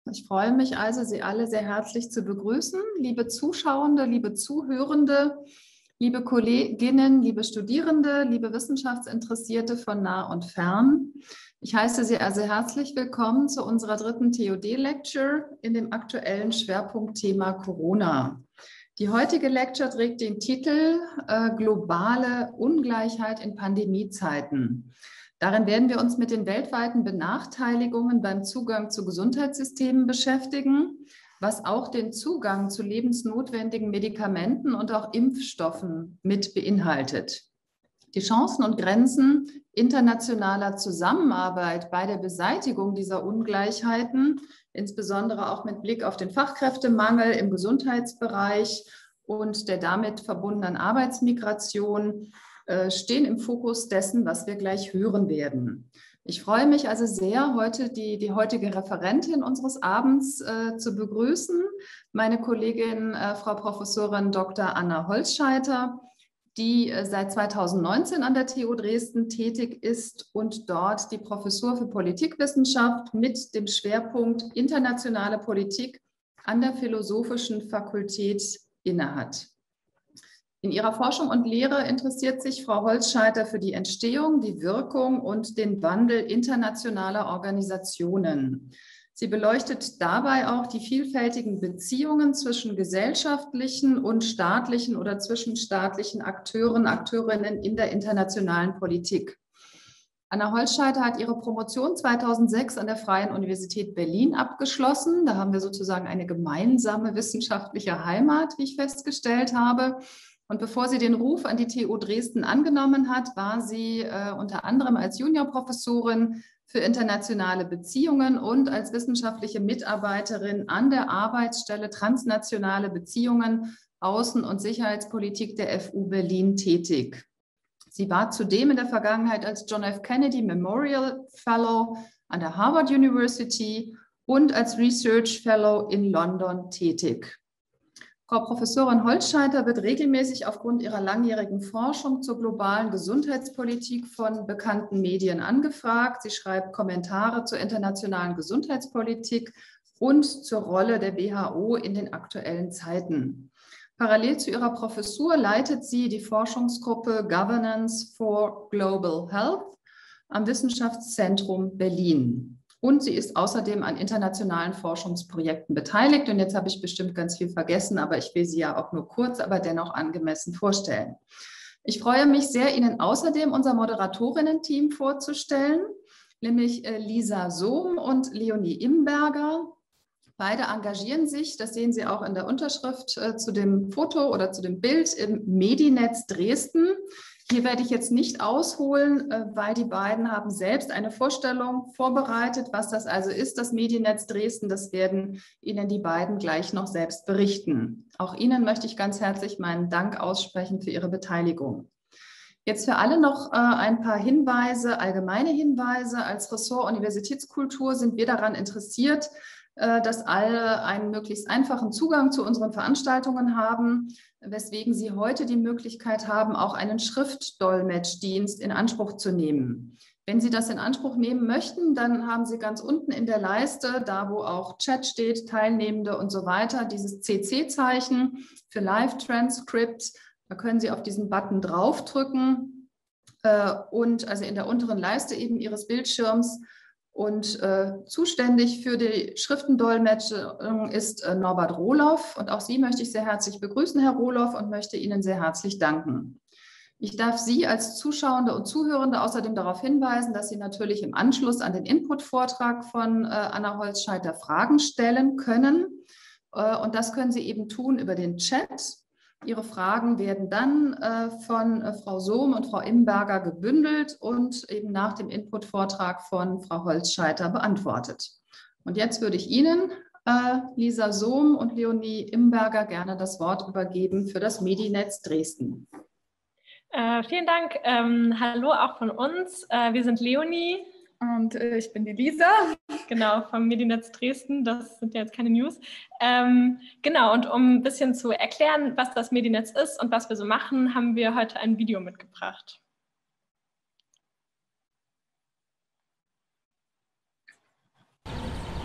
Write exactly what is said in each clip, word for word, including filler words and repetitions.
Ich freue mich also, Sie alle sehr herzlich zu begrüßen. Liebe Zuschauende, liebe Zuhörende, liebe Kolleginnen, liebe Studierende, liebe Wissenschaftsinteressierte von nah und fern. Ich heiße Sie also herzlich willkommen zu unserer dritten T O D-Lecture in dem aktuellen Schwerpunktthema Corona. Die heutige Lecture trägt den Titel äh, Globale Ungleichheit in Pandemiezeiten. Darin werden wir uns mit den weltweiten Benachteiligungen beim Zugang zu Gesundheitssystemen beschäftigen, was auch den Zugang zu lebensnotwendigen Medikamenten und auch Impfstoffen mit beinhaltet. Die Chancen und Grenzen internationaler Zusammenarbeit bei der Beseitigung dieser Ungleichheiten, insbesondere auch mit Blick auf den Fachkräftemangel im Gesundheitsbereich und der damit verbundenen Arbeitsmigration, stehen im Fokus dessen, was wir gleich hören werden. Ich freue mich also sehr, heute die, die heutige Referentin unseres Abends äh, zu begrüßen, meine Kollegin äh, Frau Professorin Doktor Anna Holzscheiter, die äh, seit zweitausendneunzehn an der T U Dresden tätig ist und dort die Professur für Politikwissenschaft mit dem Schwerpunkt internationale Politik an der Philosophischen Fakultät innehat. In ihrer Forschung und Lehre interessiert sich Frau Holzscheiter für die Entstehung, die Wirkung und den Wandel internationaler Organisationen. Sie beleuchtet dabei auch die vielfältigen Beziehungen zwischen gesellschaftlichen und staatlichen oder zwischenstaatlichen Akteuren, Akteurinnen in der internationalen Politik. Anna Holzscheiter hat ihre Promotion zweitausendsechs an der Freien Universität Berlin abgeschlossen. Da haben wir sozusagen eine gemeinsame wissenschaftliche Heimat, wie ich festgestellt habe. Und bevor sie den Ruf an die T U Dresden angenommen hat, war sie äh, unter anderem als Juniorprofessorin für internationale Beziehungen und als wissenschaftliche Mitarbeiterin an der Arbeitsstelle Transnationale Beziehungen, Außen- und Sicherheitspolitik der F U Berlin tätig. Sie war zudem in der Vergangenheit als John F. Kennedy Memorial Fellow an der Harvard University und als Research Fellow in London tätig. Frau Professorin Holzscheiter wird regelmäßig aufgrund ihrer langjährigen Forschung zur globalen Gesundheitspolitik von bekannten Medien angefragt. Sie schreibt Kommentare zur internationalen Gesundheitspolitik und zur Rolle der W H O in den aktuellen Zeiten. Parallel zu ihrer Professur leitet sie die Forschungsgruppe Governance for Global Health am Wissenschaftszentrum Berlin. Und sie ist außerdem an internationalen Forschungsprojekten beteiligt. Und jetzt habe ich bestimmt ganz viel vergessen, aber ich will sie ja auch nur kurz, aber dennoch angemessen vorstellen. Ich freue mich sehr, Ihnen außerdem unser Moderatorinnen-Team vorzustellen, nämlich Lisa Sohm und Leonie Imberger. Beide engagieren sich, das sehen Sie auch in der Unterschrift äh, zu dem Foto oder zu dem Bild im Medinetz Dresden. Hier werde ich jetzt nicht ausholen, äh, weil die beiden haben selbst eine Vorstellung vorbereitet, was das also ist, das Medinetz Dresden. Das werden Ihnen die beiden gleich noch selbst berichten. Auch Ihnen möchte ich ganz herzlich meinen Dank aussprechen für Ihre Beteiligung. Jetzt für alle noch äh, ein paar Hinweise, allgemeine Hinweise. Als Ressort Universitätskultur sind wir daran interessiert, dass alle einen möglichst einfachen Zugang zu unseren Veranstaltungen haben, weswegen Sie heute die Möglichkeit haben, auch einen Schriftdolmetschdienst in Anspruch zu nehmen. Wenn Sie das in Anspruch nehmen möchten, dann haben Sie ganz unten in der Leiste, da wo auch Chat steht, Teilnehmende und so weiter, dieses C C-Zeichen für Live-Transcript. Da können Sie auf diesen Button draufdrücken und also in der unteren Leiste eben Ihres Bildschirms. Und äh, zuständig für die Schriftendolmetschung ist äh, Norbert Rohloff. Und auch Sie möchte ich sehr herzlich begrüßen, Herr Rohloff, und möchte Ihnen sehr herzlich danken. Ich darf Sie als Zuschauende und Zuhörende außerdem darauf hinweisen, dass Sie natürlich im Anschluss an den Input-Vortrag von äh, Anna Holzscheiter Fragen stellen können. Äh, und das können Sie eben tun über den Chat. Ihre Fragen werden dann äh, von äh, Frau Sohm und Frau Imberger gebündelt und eben nach dem Input-Vortrag von Frau Holzscheiter beantwortet. Und jetzt würde ich Ihnen, äh, Lisa Sohm und Leonie Imberger, gerne das Wort übergeben für das Medinetz Dresden. Äh, vielen Dank. Ähm, hallo auch von uns. Äh, wir sind Leonie. Und äh, ich bin die Lisa. Genau, vom Medinetz Dresden. Das sind ja jetzt keine News. Ähm, genau, und um ein bisschen zu erklären, was das Medinetz ist und was wir so machen, haben wir heute ein Video mitgebracht.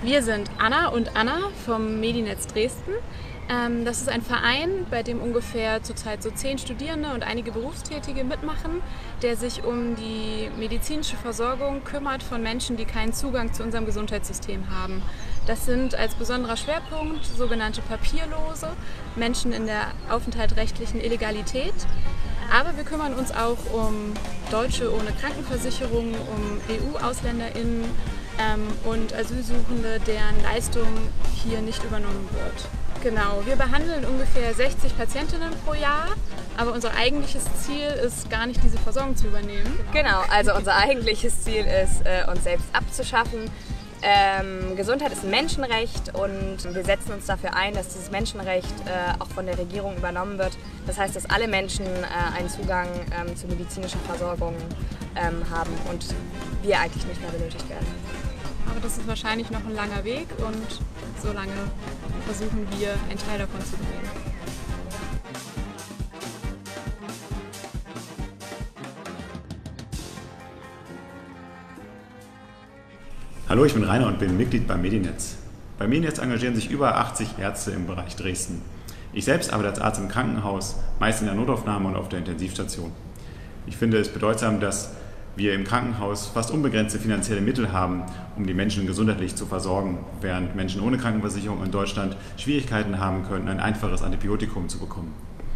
Wir sind Anna und Anna vom Medinetz Dresden. Das ist ein Verein, bei dem ungefähr zurzeit so zehn Studierende und einige Berufstätige mitmachen, der sich um die medizinische Versorgung kümmert von Menschen, die keinen Zugang zu unserem Gesundheitssystem haben. Das sind als besonderer Schwerpunkt sogenannte Papierlose, Menschen in der aufenthaltsrechtlichen Illegalität. Aber wir kümmern uns auch um Deutsche ohne Krankenversicherung, um E U-AusländerInnen ähm, und Asylsuchende, deren Leistung hier nicht übernommen wird. Genau, wir behandeln ungefähr sechzig Patientinnen pro Jahr, aber unser eigentliches Ziel ist gar nicht, diese Versorgung zu übernehmen. Genau, also unser eigentliches Ziel ist, äh, uns selbst abzuschaffen. Ähm, Gesundheit ist ein Menschenrecht und wir setzen uns dafür ein, dass dieses Menschenrecht äh, auch von der Regierung übernommen wird. Das heißt, dass alle Menschen äh, einen Zugang ähm, zu medizinischer Versorgung ähm, haben und wir eigentlich nicht mehr benötigt werden. Aber das ist wahrscheinlich noch ein langer Weg und so lange versuchen wir, einen Teil davon zu gewinnen. Hallo, ich bin Rainer und bin Mitglied beim Medinetz. Beim Medinetz engagieren sich über achtzig Ärzte im Bereich Dresden. Ich selbst arbeite als Arzt im Krankenhaus, meist in der Notaufnahme und auf der Intensivstation. Ich finde es bedeutsam, dass wir im Krankenhaus fast unbegrenzte finanzielle Mittel haben, um die Menschen gesundheitlich zu versorgen, während Menschen ohne Krankenversicherung in Deutschland Schwierigkeiten haben könnten, ein einfaches Antibiotikum zu bekommen.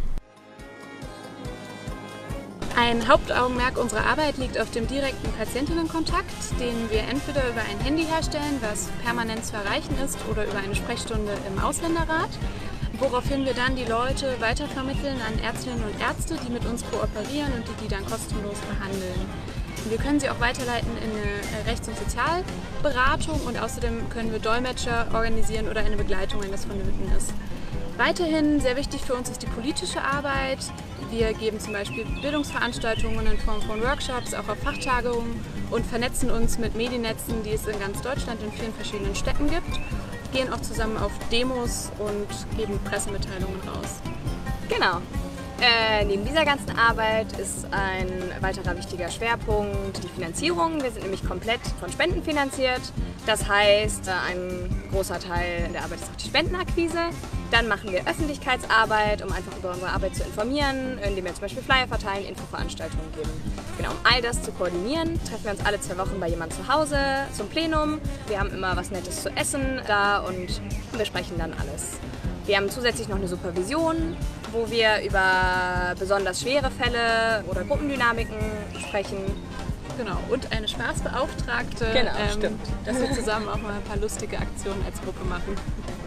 Ein Hauptaugenmerk unserer Arbeit liegt auf dem direkten Patientinnenkontakt, den wir entweder über ein Handy herstellen, was permanent zu erreichen ist, oder über eine Sprechstunde im Ausländerrat, woraufhin wir dann die Leute weitervermitteln an Ärztinnen und Ärzte, die mit uns kooperieren und die die dann kostenlos behandeln. Wir können sie auch weiterleiten in eine Rechts- und Sozialberatung und außerdem können wir Dolmetscher organisieren oder eine Begleitung, wenn das vonnöten ist. Weiterhin sehr wichtig für uns ist die politische Arbeit. Wir geben zum Beispiel Bildungsveranstaltungen in Form von Workshops, auch auf Fachtagungen und vernetzen uns mit Medinetzen, die es in ganz Deutschland in vielen verschiedenen Städten gibt. Gehen auch zusammen auf Demos und geben Pressemitteilungen raus. Genau. Äh, neben dieser ganzen Arbeit ist ein weiterer wichtiger Schwerpunkt die Finanzierung. Wir sind nämlich komplett von Spenden finanziert. Das heißt, ein großer Teil der Arbeit ist auch die Spendenakquise. Dann machen wir Öffentlichkeitsarbeit, um einfach über unsere Arbeit zu informieren, indem wir zum Beispiel Flyer verteilen, Infoveranstaltungen geben. Genau, um all das zu koordinieren, treffen wir uns alle zwei Wochen bei jemandem zu Hause zum Plenum. Wir haben immer was Nettes zu essen da und besprechen dann alles. Wir haben zusätzlich noch eine Supervision, wo wir über besonders schwere Fälle oder Gruppendynamiken sprechen. Genau, und eine Spaßbeauftragte, genau, ähm, stimmt. dass wir zusammen auch mal ein paar lustige Aktionen als Gruppe machen.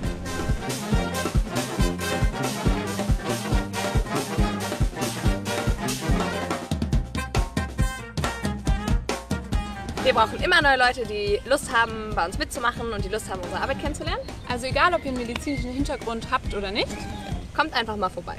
Wir brauchen immer neue Leute, die Lust haben, bei uns mitzumachen und die Lust haben, unsere Arbeit kennenzulernen. Also egal, ob ihr einen medizinischen Hintergrund habt oder nicht, kommt einfach mal vorbei.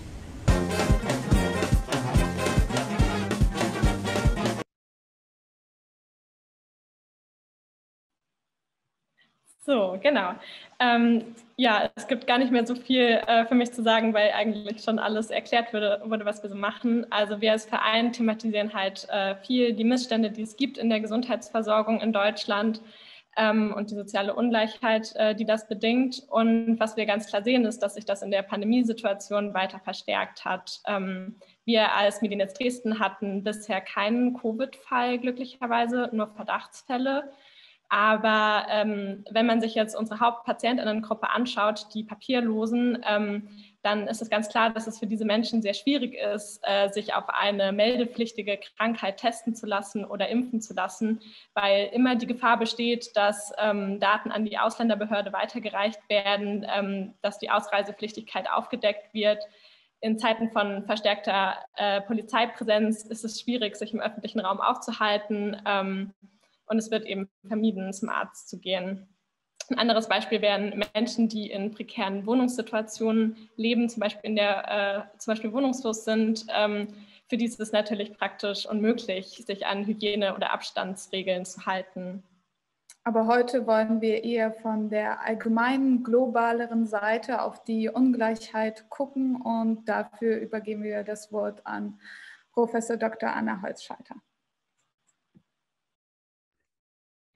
So, genau. Ähm, ja, es gibt gar nicht mehr so viel äh, für mich zu sagen, weil eigentlich schon alles erklärt wurde, wurde, was wir so machen. Also wir als Verein thematisieren halt äh, viel die Missstände, die es gibt in der Gesundheitsversorgung in Deutschland ähm, und die soziale Ungleichheit, äh, die das bedingt. Und was wir ganz klar sehen, ist, dass sich das in der Pandemiesituation weiter verstärkt hat. Ähm, wir als Medinetz Dresden hatten bisher keinen Covid-Fall glücklicherweise, nur Verdachtsfälle. Aber ähm, wenn man sich jetzt unsere Hauptpatientinnengruppe anschaut, die Papierlosen, ähm, dann ist es ganz klar, dass es für diese Menschen sehr schwierig ist, äh, sich auf eine meldepflichtige Krankheit testen zu lassen oder impfen zu lassen, weil immer die Gefahr besteht, dass ähm, Daten an die Ausländerbehörde weitergereicht werden, ähm, dass die Ausreisepflichtigkeit aufgedeckt wird. In Zeiten von verstärkter äh, Polizeipräsenz ist es schwierig, sich im öffentlichen Raum aufzuhalten. Ähm, Und es wird eben vermieden, zum Arzt zu gehen. Ein anderes Beispiel wären Menschen, die in prekären Wohnungssituationen leben, zum Beispiel, in der, äh, zum Beispiel wohnungslos sind. Ähm, für die ist es natürlich praktisch unmöglich, sich an Hygiene- oder Abstandsregeln zu halten. Aber heute wollen wir eher von der allgemeinen, globaleren Seite auf die Ungleichheit gucken und dafür übergeben wir das Wort an Professor Doktor Anna Holzschalter.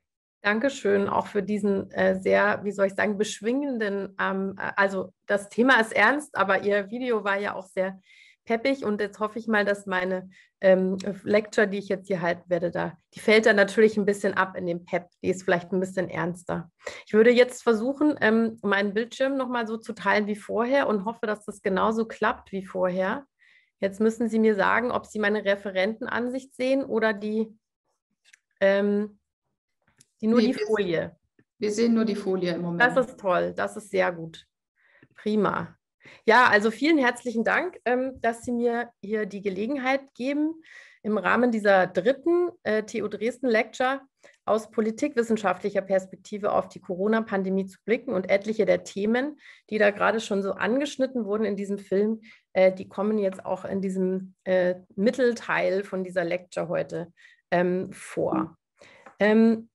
Dankeschön auch für diesen äh, sehr, wie soll ich sagen, beschwingenden, ähm, also das Thema ist ernst, aber Ihr Video war ja auch sehr peppig und jetzt hoffe ich mal, dass meine ähm, Lecture, die ich jetzt hier halten werde, da, die fällt dann natürlich ein bisschen ab in dem Pep, die ist vielleicht ein bisschen ernster. Ich würde jetzt versuchen, ähm, meinen Bildschirm nochmal so zu teilen wie vorher und hoffe, dass das genauso klappt wie vorher. Jetzt müssen Sie mir sagen, ob Sie meine Referentenansicht sehen oder die, ähm, die nur Nee, die Folie. Wir sehen nur die Folie im Moment. Das ist toll, das ist sehr gut. Prima. Ja, also vielen herzlichen Dank, ähm, dass Sie mir hier die Gelegenheit geben, im Rahmen dieser dritten äh, T U Dresden Lecture aus politikwissenschaftlicher Perspektive auf die Corona-Pandemie zu blicken und etliche der Themen, die da gerade schon so angeschnitten wurden in diesem Film, äh, die kommen jetzt auch in diesem äh, Mittelteil von dieser Lecture heute ähm, vor. Ähm,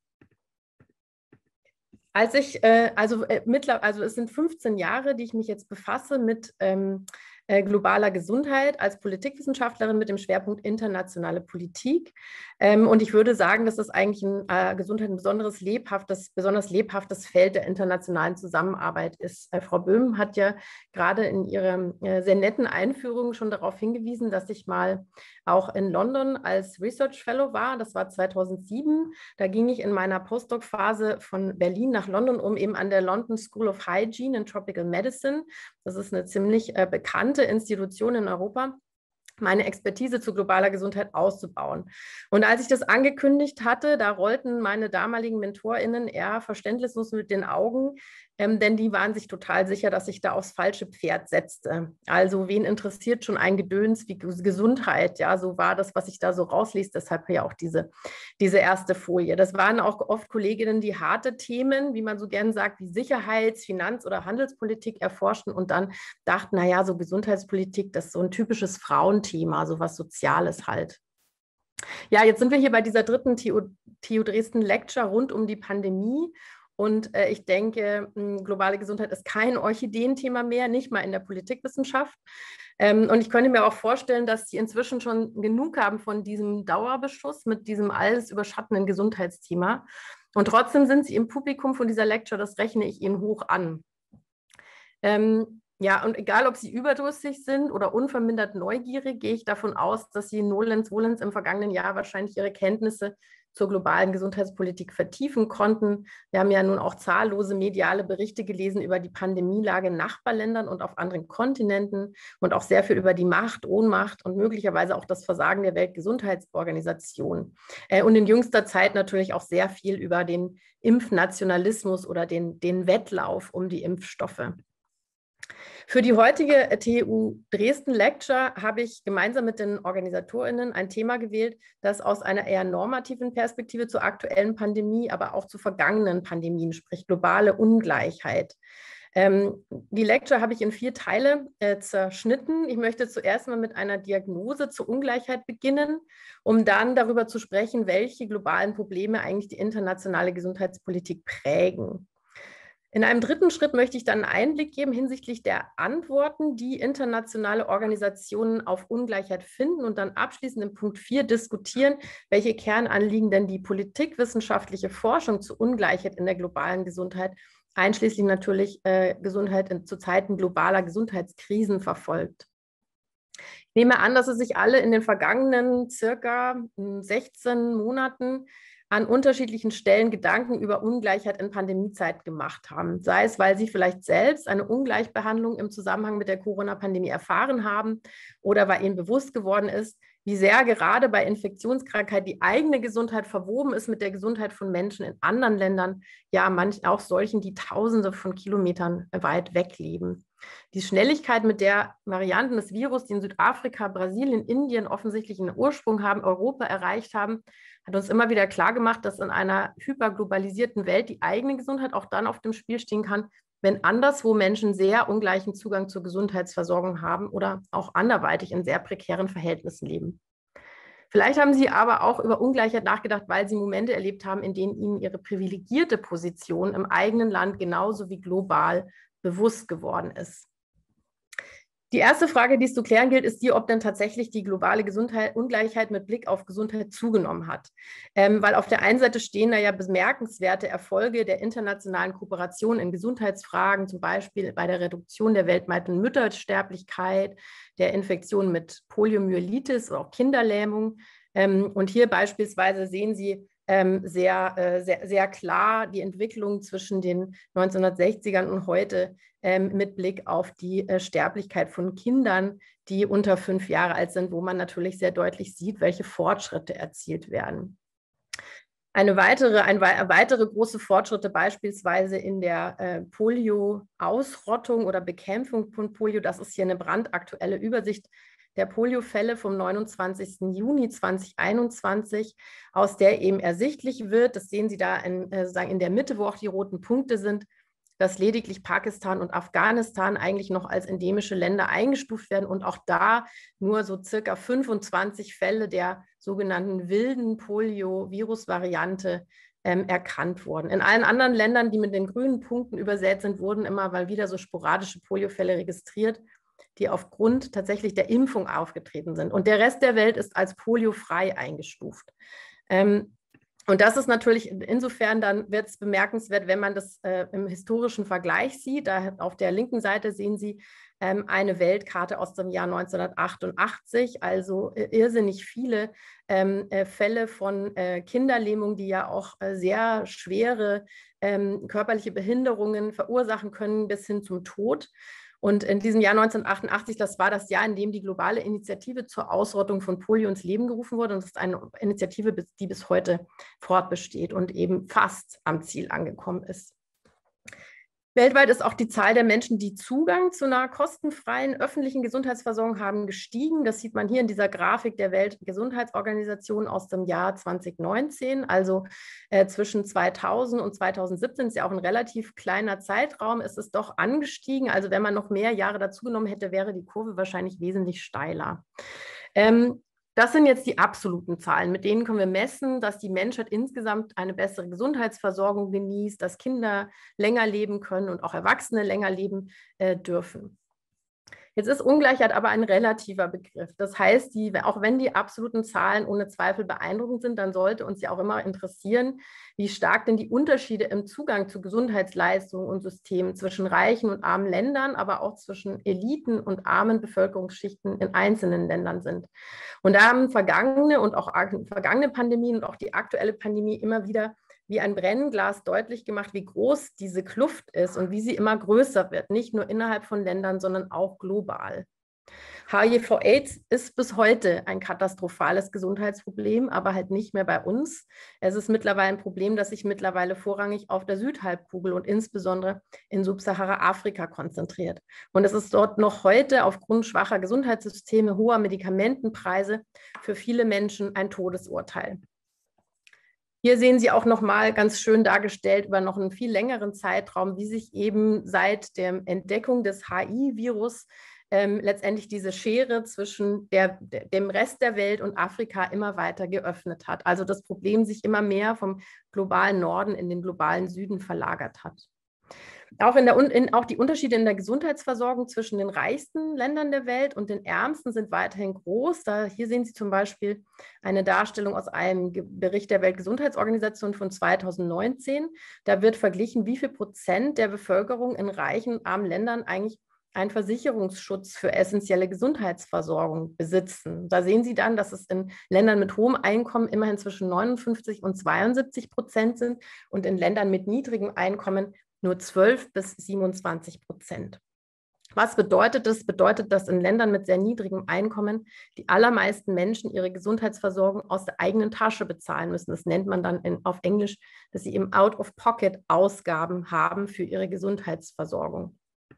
Als ich, äh, also, äh, mittler, also es sind fünfzehn Jahre, die ich mich jetzt befasse mit ähm, äh, globaler Gesundheit als Politikwissenschaftlerin mit dem Schwerpunkt internationale Politik. Ähm, und ich würde sagen, dass das eigentlich ein, äh, Gesundheit ein besonderes lebhaftes, besonders lebhaftes Feld der internationalen Zusammenarbeit ist. Äh, Frau Böhm hat ja gerade in ihrer äh, sehr netten Einführung schon darauf hingewiesen, dass ich mal auch in London als Research Fellow war. Das war zweitausendsieben. Da ging ich in meiner Postdoc-Phase von Berlin nach London, um eben an der London School of Hygiene and Tropical Medicine, das ist eine ziemlich äh, bekannte Institution in Europa, meine Expertise zu globaler Gesundheit auszubauen. Und als ich das angekündigt hatte, da rollten meine damaligen MentorInnen eher verständnislos mit den Augen, ähm, denn die waren sich total sicher, dass ich da aufs falsche Pferd setzte. Also wen interessiert schon ein Gedöns wie Gesundheit? Ja, so war das, was ich da so rausließ, deshalb ja auch diese, diese erste Folie. Das waren auch oft Kolleginnen, die harte Themen, wie man so gern sagt, wie Sicherheits-, Finanz- oder Handelspolitik erforschten und dann dachten, naja, so Gesundheitspolitik, das ist so ein typisches Frauenthema, so was Soziales halt. Ja, jetzt sind wir hier bei dieser dritten T U, T U Dresden Lecture rund um die Pandemie. Und äh, ich denke, mh, globale Gesundheit ist kein Orchideenthema mehr, nicht mal in der Politikwissenschaft. Ähm, und ich könnte mir auch vorstellen, dass Sie inzwischen schon genug haben von diesem Dauerbeschuss mit diesem alles überschattenden Gesundheitsthema. Und trotzdem sind Sie im Publikum von dieser Lecture, das rechne ich Ihnen hoch an. Ähm, ja, und egal, ob Sie überdrüssig sind oder unvermindert neugierig, gehe ich davon aus, dass Sie nolens volens im vergangenen Jahr wahrscheinlich Ihre Kenntnisse zur globalen Gesundheitspolitik vertiefen konnten. Wir haben ja nun auch zahllose mediale Berichte gelesen über die Pandemielage in Nachbarländern und auf anderen Kontinenten und auch sehr viel über die Macht, Ohnmacht und möglicherweise auch das Versagen der Weltgesundheitsorganisation. Äh, und in jüngster Zeit natürlich auch sehr viel über den Impfnationalismus oder den, den Wettlauf um die Impfstoffe. Für die heutige T U Dresden Lecture habe ich gemeinsam mit den OrganisatorInnen ein Thema gewählt, das aus einer eher normativen Perspektive zur aktuellen Pandemie, aber auch zu vergangenen Pandemien spricht, globale Ungleichheit. Ähm, die Lecture habe ich in vier Teile äh, zerschnitten. Ich möchte zuerst mal mit einer Diagnose zur Ungleichheit beginnen, um dann darüber zu sprechen, welche globalen Probleme eigentlich die internationale Gesundheitspolitik prägen. In einem dritten Schritt möchte ich dann einen Einblick geben hinsichtlich der Antworten, die internationale Organisationen auf Ungleichheit finden und dann abschließend in Punkt vier diskutieren, welche Kernanliegen denn die politikwissenschaftliche Forschung zur Ungleichheit in der globalen Gesundheit, einschließlich natürlich äh, Gesundheit in, zu Zeiten globaler Gesundheitskrisen verfolgt. Ich nehme an, dass Sie sich alle in den vergangenen circa sechzehn Monaten an unterschiedlichen Stellen Gedanken über Ungleichheit in Pandemiezeit gemacht haben. Sei es, weil Sie vielleicht selbst eine Ungleichbehandlung im Zusammenhang mit der Corona-Pandemie erfahren haben oder weil Ihnen bewusst geworden ist, wie sehr gerade bei Infektionskrankheit die eigene Gesundheit verwoben ist mit der Gesundheit von Menschen in anderen Ländern, ja, manch auch solchen, die Tausende von Kilometern weit weg leben. Die Schnelligkeit, mit der Varianten des Virus, die in Südafrika, Brasilien, Indien offensichtlich einen Ursprung haben, Europa erreicht haben, hat uns immer wieder klargemacht, dass in einer hyperglobalisierten Welt die eigene Gesundheit auch dann auf dem Spiel stehen kann, wenn anderswo Menschen sehr ungleichen Zugang zur Gesundheitsversorgung haben oder auch anderweitig in sehr prekären Verhältnissen leben. Vielleicht haben Sie aber auch über Ungleichheit nachgedacht, weil Sie Momente erlebt haben, in denen Ihnen Ihre privilegierte Position im eigenen Land genauso wie global bewusst geworden ist. Die erste Frage, die es zu klären gilt, ist die, ob denn tatsächlich die globale Gesundheit, Ungleichheit mit Blick auf Gesundheit zugenommen hat. Ähm, weil auf der einen Seite stehen da ja bemerkenswerte Erfolge der internationalen Kooperation in Gesundheitsfragen, zum Beispiel bei der Reduktion der weltweiten Müttersterblichkeit, der Infektion mit Poliomyelitis oder auch Kinderlähmung. Ähm, und hier beispielsweise sehen Sie ähm, sehr, äh, sehr, sehr klar die Entwicklung zwischen den neunzehnhundertsechzigern und heute ähm, mit Blick auf die äh, Sterblichkeit von Kindern, die unter fünf Jahre alt sind, wo man natürlich sehr deutlich sieht, welche Fortschritte erzielt werden. Eine weitere, ein, weitere große Fortschritte beispielsweise in der äh, Polio-Ausrottung oder Bekämpfung von Polio, das ist hier eine brandaktuelle Übersicht der Poliofälle vom neunundzwanzigsten Juni zweitausendeinundzwanzig, aus der eben ersichtlich wird, das sehen Sie da in, äh, in der Mitte, wo auch die roten Punkte sind, dass lediglich Pakistan und Afghanistan eigentlich noch als endemische Länder eingestuft werden und auch da nur so circa fünfundzwanzig Fälle der sogenannten wilden Polio-Virus-Variante ähm, erkannt wurden. In allen anderen Ländern, die mit den grünen Punkten übersät sind, wurden immer mal wieder so sporadische Poliofälle registriert, die aufgrund tatsächlich der Impfung aufgetreten sind. Und der Rest der Welt ist als poliofrei eingestuft. Ähm, und das ist natürlich insofern, dann wird es bemerkenswert, wenn man das äh, im historischen Vergleich sieht. Da auf der linken Seite sehen Sie ähm, eine Weltkarte aus dem Jahr neunzehnhundertachtundachtzig, also äh, irrsinnig viele ähm, äh, Fälle von äh, Kinderlähmung, die ja auch äh, sehr schwere ähm, körperliche Behinderungen verursachen können bis hin zum Tod. Und in diesem Jahr neunzehnhundertachtundachtzig, das war das Jahr, in dem die globale Initiative zur Ausrottung von Polio ins Leben gerufen wurde. Und das ist eine Initiative, die bis heute fortbesteht und eben fast am Ziel angekommen ist. Weltweit ist auch die Zahl der Menschen, die Zugang zu einer kostenfreien öffentlichen Gesundheitsversorgung haben, gestiegen. Das sieht man hier in dieser Grafik der Weltgesundheitsorganisation aus dem Jahr zweitausendneunzehn. Also äh, zwischen zweitausend und zweitausendsiebzehn ist ja auch ein relativ kleiner Zeitraum. Es ist doch angestiegen. Also wenn man noch mehr Jahre dazugenommen hätte, wäre die Kurve wahrscheinlich wesentlich steiler. Ähm, Das sind jetzt die absoluten Zahlen, mit denen können wir messen, dass die Menschheit insgesamt eine bessere Gesundheitsversorgung genießt, dass Kinder länger leben können und auch Erwachsene länger leben äh, dürfen. Jetzt ist Ungleichheit aber ein relativer Begriff. Das heißt, die, auch wenn die absoluten Zahlen ohne Zweifel beeindruckend sind, dann sollte uns ja auch immer interessieren, wie stark denn die Unterschiede im Zugang zu Gesundheitsleistungen und Systemen zwischen reichen und armen Ländern, aber auch zwischen Eliten und armen Bevölkerungsschichten in einzelnen Ländern sind. Und da haben vergangene und auch vergangene Pandemien und auch die aktuelle Pandemie immer wieder wie ein Brennglas deutlich gemacht, wie groß diese Kluft ist und wie sie immer größer wird, nicht nur innerhalb von Ländern, sondern auch global. H I V Aids ist bis heute ein katastrophales Gesundheitsproblem, aber halt nicht mehr bei uns. Es ist mittlerweile ein Problem, das sich mittlerweile vorrangig auf der Südhalbkugel und insbesondere in Subsahara-Afrika konzentriert. Und es ist dort noch heute aufgrund schwacher Gesundheitssysteme, hoher Medikamentenpreise für viele Menschen ein Todesurteil. Hier sehen Sie auch nochmal ganz schön dargestellt über noch einen viel längeren Zeitraum, wie sich eben seit der Entdeckung des H I-Virus ähm, letztendlich diese Schere zwischen der, der, dem Rest der Welt und Afrika immer weiter geöffnet hat. Also das Problem sich immer mehr vom globalen Norden in den globalen Süden verlagert hat. Auch, in der, in, auch die Unterschiede in der Gesundheitsversorgung zwischen den reichsten Ländern der Welt und den ärmsten sind weiterhin groß. Da, hier sehen Sie zum Beispiel eine Darstellung aus einem Bericht der Weltgesundheitsorganisation von zweitausendneunzehn. Da wird verglichen, wie viel Prozent der Bevölkerung in reichen und armen Ländern eigentlich einen Versicherungsschutz für essentielle Gesundheitsversorgung besitzen. Da sehen Sie dann, dass es in Ländern mit hohem Einkommen immerhin zwischen neunundfünfzig und zweiundsiebzig Prozent sind und in Ländern mit niedrigem Einkommen nur zwölf bis siebenundzwanzig Prozent. Was bedeutet das? Bedeutet, dass in Ländern mit sehr niedrigem Einkommen die allermeisten Menschen ihre Gesundheitsversorgung aus der eigenen Tasche bezahlen müssen. Das nennt man dann in, auf Englisch, dass sie eben Out-of-Pocket-Ausgaben haben für ihre Gesundheitsversorgung.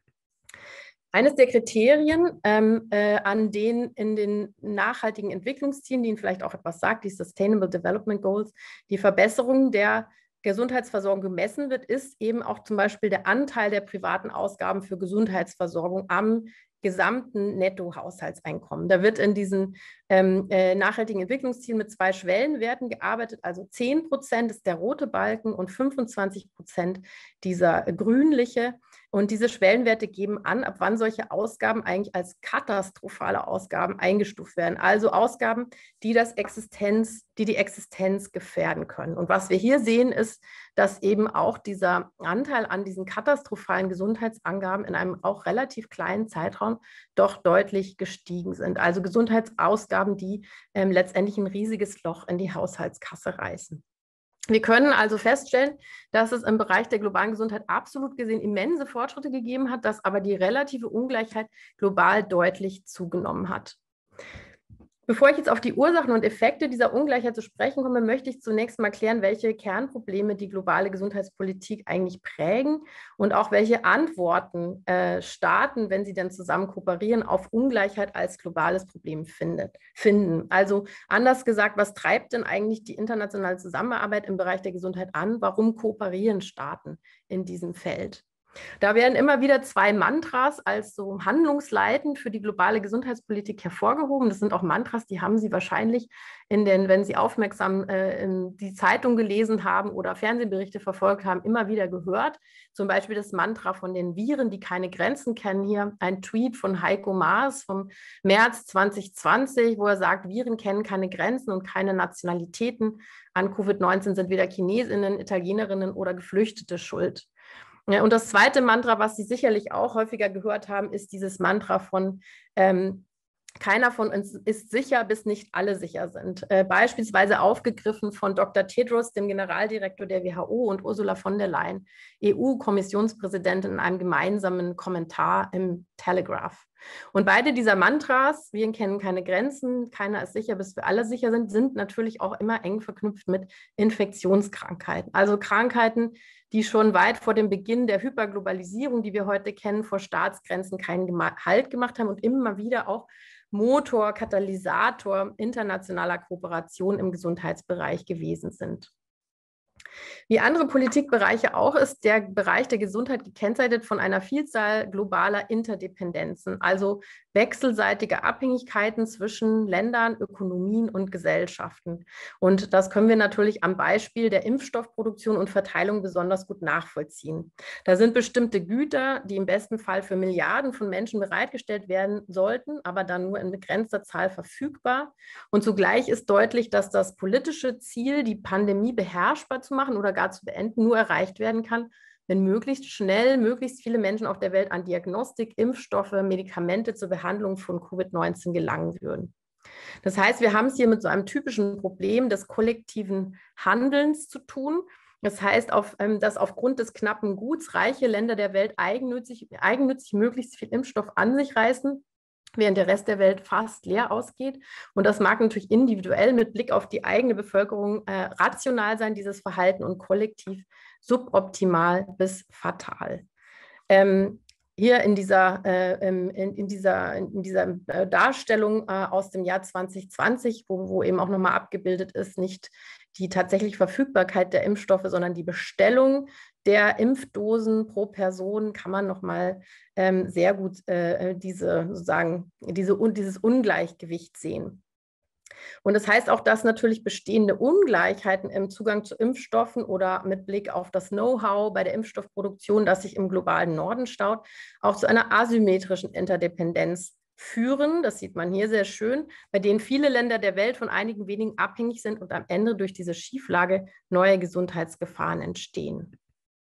Eines der Kriterien, ähm, äh, an denen in den nachhaltigen Entwicklungszielen, die Ihnen vielleicht auch etwas sagt, die Sustainable Development Goals, die Verbesserung der Gesundheitsversorgung gemessen wird, ist eben auch zum Beispiel der Anteil der privaten Ausgaben für Gesundheitsversorgung am gesamten Nettohaushaltseinkommen. Da wird in diesen ähm, äh, nachhaltigen Entwicklungszielen mit zwei Schwellenwerten gearbeitet, also zehn Prozent ist der rote Balken und fünfundzwanzig Prozent dieser grünliche. Und diese Schwellenwerte geben an, ab wann solche Ausgaben eigentlich als katastrophale Ausgaben eingestuft werden. Also Ausgaben, die, das Existenz, die die Existenz gefährden können. Und was wir hier sehen, ist, dass eben auch dieser Anteil an diesen katastrophalen Gesundheitsangaben in einem auch relativ kleinen Zeitraum doch deutlich gestiegen sind. Also Gesundheitsausgaben, die ähm, letztendlich ein riesiges Loch in die Haushaltskasse reißen. Wir können also feststellen, dass es im Bereich der globalen Gesundheit absolut gesehen immense Fortschritte gegeben hat, dass aber die relative Ungleichheit global deutlich zugenommen hat. Bevor ich jetzt auf die Ursachen und Effekte dieser Ungleichheit zu sprechen komme, möchte ich zunächst mal klären, welche Kernprobleme die globale Gesundheitspolitik eigentlich prägen und auch welche Antworten äh, Staaten, wenn sie dann zusammen kooperieren, auf Ungleichheit als globales Problem findet, finden. Also anders gesagt, was treibt denn eigentlich die internationale Zusammenarbeit im Bereich der Gesundheit an? Warum kooperieren Staaten in diesem Feld? Da werden immer wieder zwei Mantras als so handlungsleitend für die globale Gesundheitspolitik hervorgehoben. Das sind auch Mantras, die haben Sie wahrscheinlich, in den, wenn Sie aufmerksam äh, in die Zeitung gelesen haben oder Fernsehberichte verfolgt haben, immer wieder gehört. Zum Beispiel das Mantra von den Viren, die keine Grenzen kennen. Hier ein Tweet von Heiko Maas vom März zwanzig zwanzig, wo er sagt, Viren kennen keine Grenzen und keine Nationalitäten. An Covid neunzehn sind weder Chinesinnen, Italienerinnen oder Geflüchtete schuld. Ja, und das zweite Mantra, was Sie sicherlich auch häufiger gehört haben, ist dieses Mantra von ähm, keiner von uns ist sicher, bis nicht alle sicher sind. Äh, beispielsweise aufgegriffen von Doktor Tedros, dem Generaldirektor der W H O, und Ursula von der Leyen, E U-Kommissionspräsidentin, in einem gemeinsamen Kommentar im Telegraph. Und beide dieser Mantras, wir kennen keine Grenzen, keiner ist sicher, bis wir alle sicher sind, sind natürlich auch immer eng verknüpft mit Infektionskrankheiten. Also Krankheiten, die schon weit vor dem Beginn der Hyperglobalisierung, die wir heute kennen, vor Staatsgrenzen keinen Halt gemacht haben und immer wieder auch Motor, Katalysator internationaler Kooperation im Gesundheitsbereich gewesen sind. Wie andere Politikbereiche auch ist der Bereich der Gesundheit gekennzeichnet von einer Vielzahl globaler Interdependenzen, also wechselseitige Abhängigkeiten zwischen Ländern, Ökonomien und Gesellschaften. Und das können wir natürlich am Beispiel der Impfstoffproduktion und Verteilung besonders gut nachvollziehen. Da sind bestimmte Güter, die im besten Fall für Milliarden von Menschen bereitgestellt werden sollten, aber dann nur in begrenzter Zahl verfügbar. Und zugleich ist deutlich, dass das politische Ziel, die Pandemie beherrschbar zu machen oder gar zu beenden, nur erreicht werden kann, wenn möglichst schnell möglichst viele Menschen auf der Welt an Diagnostik, Impfstoffe, Medikamente zur Behandlung von Covid neunzehn gelangen würden. Das heißt, wir haben es hier mit so einem typischen Problem des kollektiven Handelns zu tun. Das heißt, auf, dass aufgrund des knappen Guts reiche Länder der Welt eigennützig, eigennützig möglichst viel Impfstoff an sich reißen, während der Rest der Welt fast leer ausgeht. Und das mag natürlich individuell mit Blick auf die eigene Bevölkerung äh, rational sein, dieses Verhalten, und kollektiv suboptimal bis fatal. Ähm, hier in dieser, äh, in, in dieser, in dieser äh, Darstellung äh, aus dem Jahr zwanzig zwanzig, wo, wo eben auch nochmal abgebildet ist, nicht die tatsächliche Verfügbarkeit der Impfstoffe, sondern die Bestellung der Impfdosen pro Person, kann man nochmal ähm, sehr gut äh, diese, sozusagen, diese, dieses Ungleichgewicht sehen. Und das heißt auch, dass natürlich bestehende Ungleichheiten im Zugang zu Impfstoffen oder mit Blick auf das Know-how bei der Impfstoffproduktion, das sich im globalen Norden staut, auch zu einer asymmetrischen Interdependenz führen, das sieht man hier sehr schön, bei denen viele Länder der Welt von einigen wenigen abhängig sind und am Ende durch diese Schieflage neue Gesundheitsgefahren entstehen.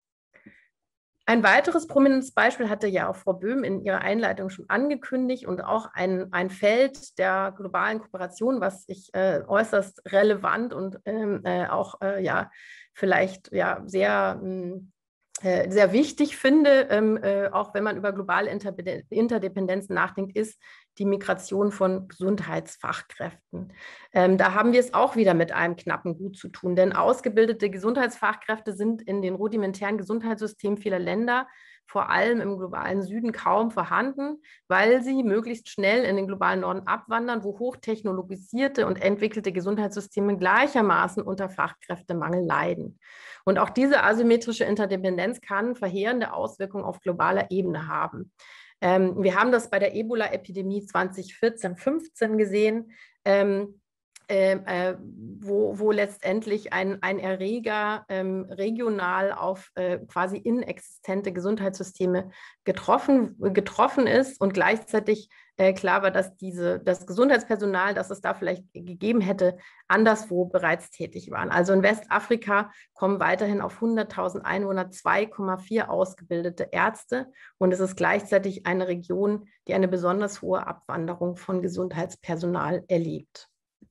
Ein weiteres prominentes Beispiel hatte ja auch Frau Böhm in ihrer Einleitung schon angekündigt und auch ein, ein Feld der globalen Kooperation, was ich äh, äußerst relevant und ähm, äh, auch äh, ja, vielleicht ja, sehr mh, sehr wichtig finde, ähm, äh, auch wenn man über globale Interdependenzen nachdenkt, ist die Migration von Gesundheitsfachkräften. Ähm, da haben wir es auch wieder mit einem knappen Gut zu tun, denn ausgebildete Gesundheitsfachkräfte sind in den rudimentären Gesundheitssystemen vieler Länder, vor allem im globalen Süden, kaum vorhanden, weil sie möglichst schnell in den globalen Norden abwandern, wo hochtechnologisierte und entwickelte Gesundheitssysteme gleichermaßen unter Fachkräftemangel leiden. Und auch diese asymmetrische Interdependenz kann verheerende Auswirkungen auf globaler Ebene haben. Ähm, wir haben das bei der Ebola-Epidemie zwanzig vierzehn fünfzehn gesehen, ähm, äh, äh, wo, wo letztendlich ein, ein Erreger ähm, regional auf äh, quasi inexistente Gesundheitssysteme getroffen, getroffen ist und gleichzeitig äh, klar war, dass diese, das Gesundheitspersonal, das es da vielleicht gegeben hätte, anderswo bereits tätig waren. Also in Westafrika kommen weiterhin auf hunderttausend Einwohner zwei Komma vier ausgebildete Ärzte und es ist gleichzeitig eine Region, die eine besonders hohe Abwanderung von Gesundheitspersonal erlebt.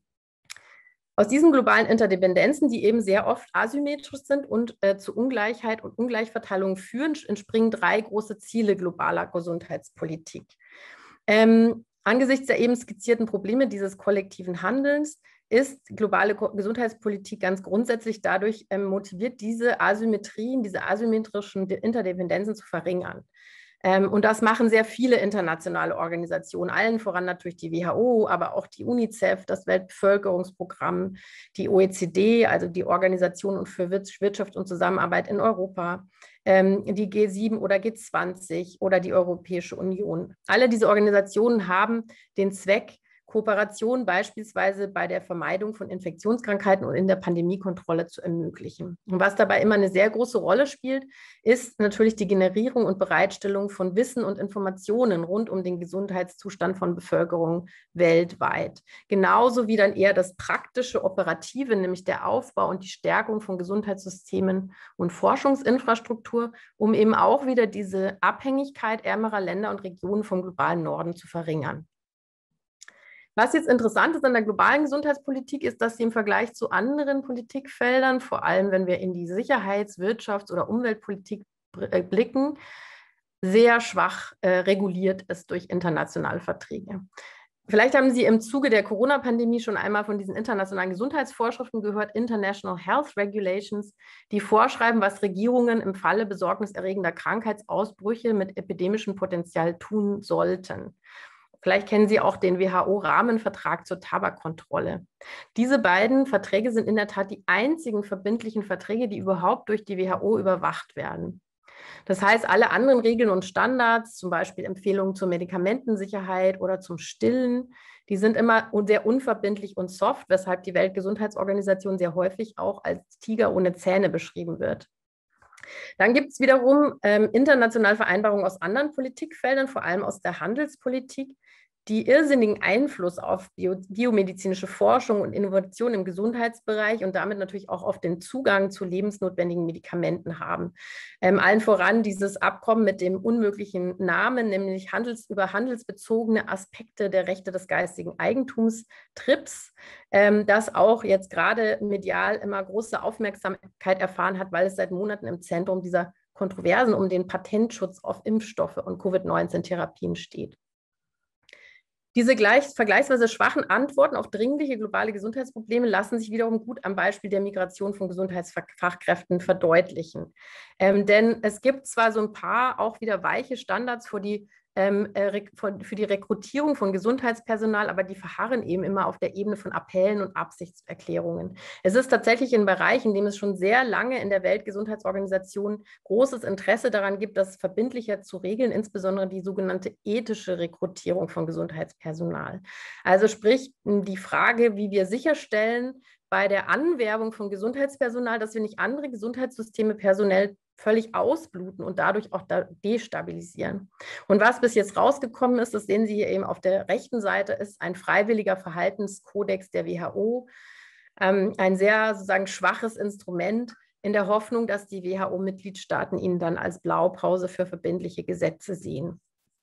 Aus diesen globalen Interdependenzen, die eben sehr oft asymmetrisch sind und äh, zu Ungleichheit und Ungleichverteilung führen, entspringen drei große Ziele globaler Gesundheitspolitik. Ähm, angesichts der eben skizzierten Probleme dieses kollektiven Handelns ist globale Gesundheitspolitik ganz grundsätzlich dadurch ähm, motiviert, diese Asymmetrien, diese asymmetrischen Interdependenzen zu verringern. Ähm, und das machen sehr viele internationale Organisationen, allen voran natürlich die W H O, aber auch die UNICEF, das Weltbevölkerungsprogramm, die O E C D, also die Organisation für Wirtschaft und Zusammenarbeit in Europa, ähm, die G sieben oder G zwanzig oder die Europäische Union. Alle diese Organisationen haben den Zweck, Kooperation beispielsweise bei der Vermeidung von Infektionskrankheiten und in der Pandemiekontrolle zu ermöglichen. Und was dabei immer eine sehr große Rolle spielt, ist natürlich die Generierung und Bereitstellung von Wissen und Informationen rund um den Gesundheitszustand von Bevölkerung weltweit. Genauso wie dann eher das praktische, operative, nämlich der Aufbau und die Stärkung von Gesundheitssystemen und Forschungsinfrastruktur, um eben auch wieder diese Abhängigkeit ärmerer Länder und Regionen vom globalen Norden zu verringern. Was jetzt interessant ist an der globalen Gesundheitspolitik, ist, dass sie im Vergleich zu anderen Politikfeldern, vor allem wenn wir in die Sicherheits-, Wirtschafts- oder Umweltpolitik blicken, sehr schwach äh, reguliert ist durch internationale Verträge. Vielleicht haben Sie im Zuge der Corona-Pandemie schon einmal von diesen internationalen Gesundheitsvorschriften gehört, International Health Regulations, die vorschreiben, was Regierungen im Falle besorgniserregender Krankheitsausbrüche mit epidemischem Potenzial tun sollten. Vielleicht kennen Sie auch den W H O-Rahmenvertrag zur Tabakkontrolle. Diese beiden Verträge sind in der Tat die einzigen verbindlichen Verträge, die überhaupt durch die W H O überwacht werden. Das heißt, alle anderen Regeln und Standards, zum Beispiel Empfehlungen zur Medikamentensicherheit oder zum Stillen, die sind immer sehr unverbindlich und soft, weshalb die Weltgesundheitsorganisation sehr häufig auch als Tiger ohne Zähne beschrieben wird. Dann gibt es wiederum ähm, internationale Vereinbarungen aus anderen Politikfeldern, vor allem aus der Handelspolitik, die irrsinnigen Einfluss auf bio, biomedizinische Forschung und Innovation im Gesundheitsbereich und damit natürlich auch auf den Zugang zu lebensnotwendigen Medikamenten haben. Ähm, allen voran dieses Abkommen mit dem unmöglichen Namen, nämlich Handels, über handelsbezogene Aspekte der Rechte des geistigen Eigentums, TRIPS, ähm, das auch jetzt gerade medial immer große Aufmerksamkeit erfahren hat, weil es seit Monaten im Zentrum dieser Kontroversen um den Patentschutz auf Impfstoffe und Covid neunzehn Therapien steht. Diese gleich, vergleichsweise schwachen Antworten auf dringliche globale Gesundheitsprobleme lassen sich wiederum gut am Beispiel der Migration von Gesundheitsfachkräften verdeutlichen. Ähm, denn es gibt zwar so ein paar auch wieder weiche Standards für die, ähm, äh, für die Rekrutierung von Gesundheitspersonal, aber die verharren eben immer auf der Ebene von Appellen und Absichtserklärungen. Es ist tatsächlich ein Bereich, in dem es schon sehr lange in der Weltgesundheitsorganisation großes Interesse daran gibt, das verbindlicher zu regeln, insbesondere die sogenannte ethische Rekrutierung von Gesundheitspersonal. Also sprich die Frage, wie wir sicherstellen bei der Anwerbung von Gesundheitspersonal, dass wir nicht andere Gesundheitssysteme personell völlig ausbluten und dadurch auch destabilisieren. Und was bis jetzt rausgekommen ist, das sehen Sie hier eben auf der rechten Seite, ist ein freiwilliger Verhaltenskodex der W H O, ähm, ein sehr sozusagen schwaches Instrument in der Hoffnung, dass die W H O-Mitgliedstaaten ihn dann als Blaupause für verbindliche Gesetze sehen.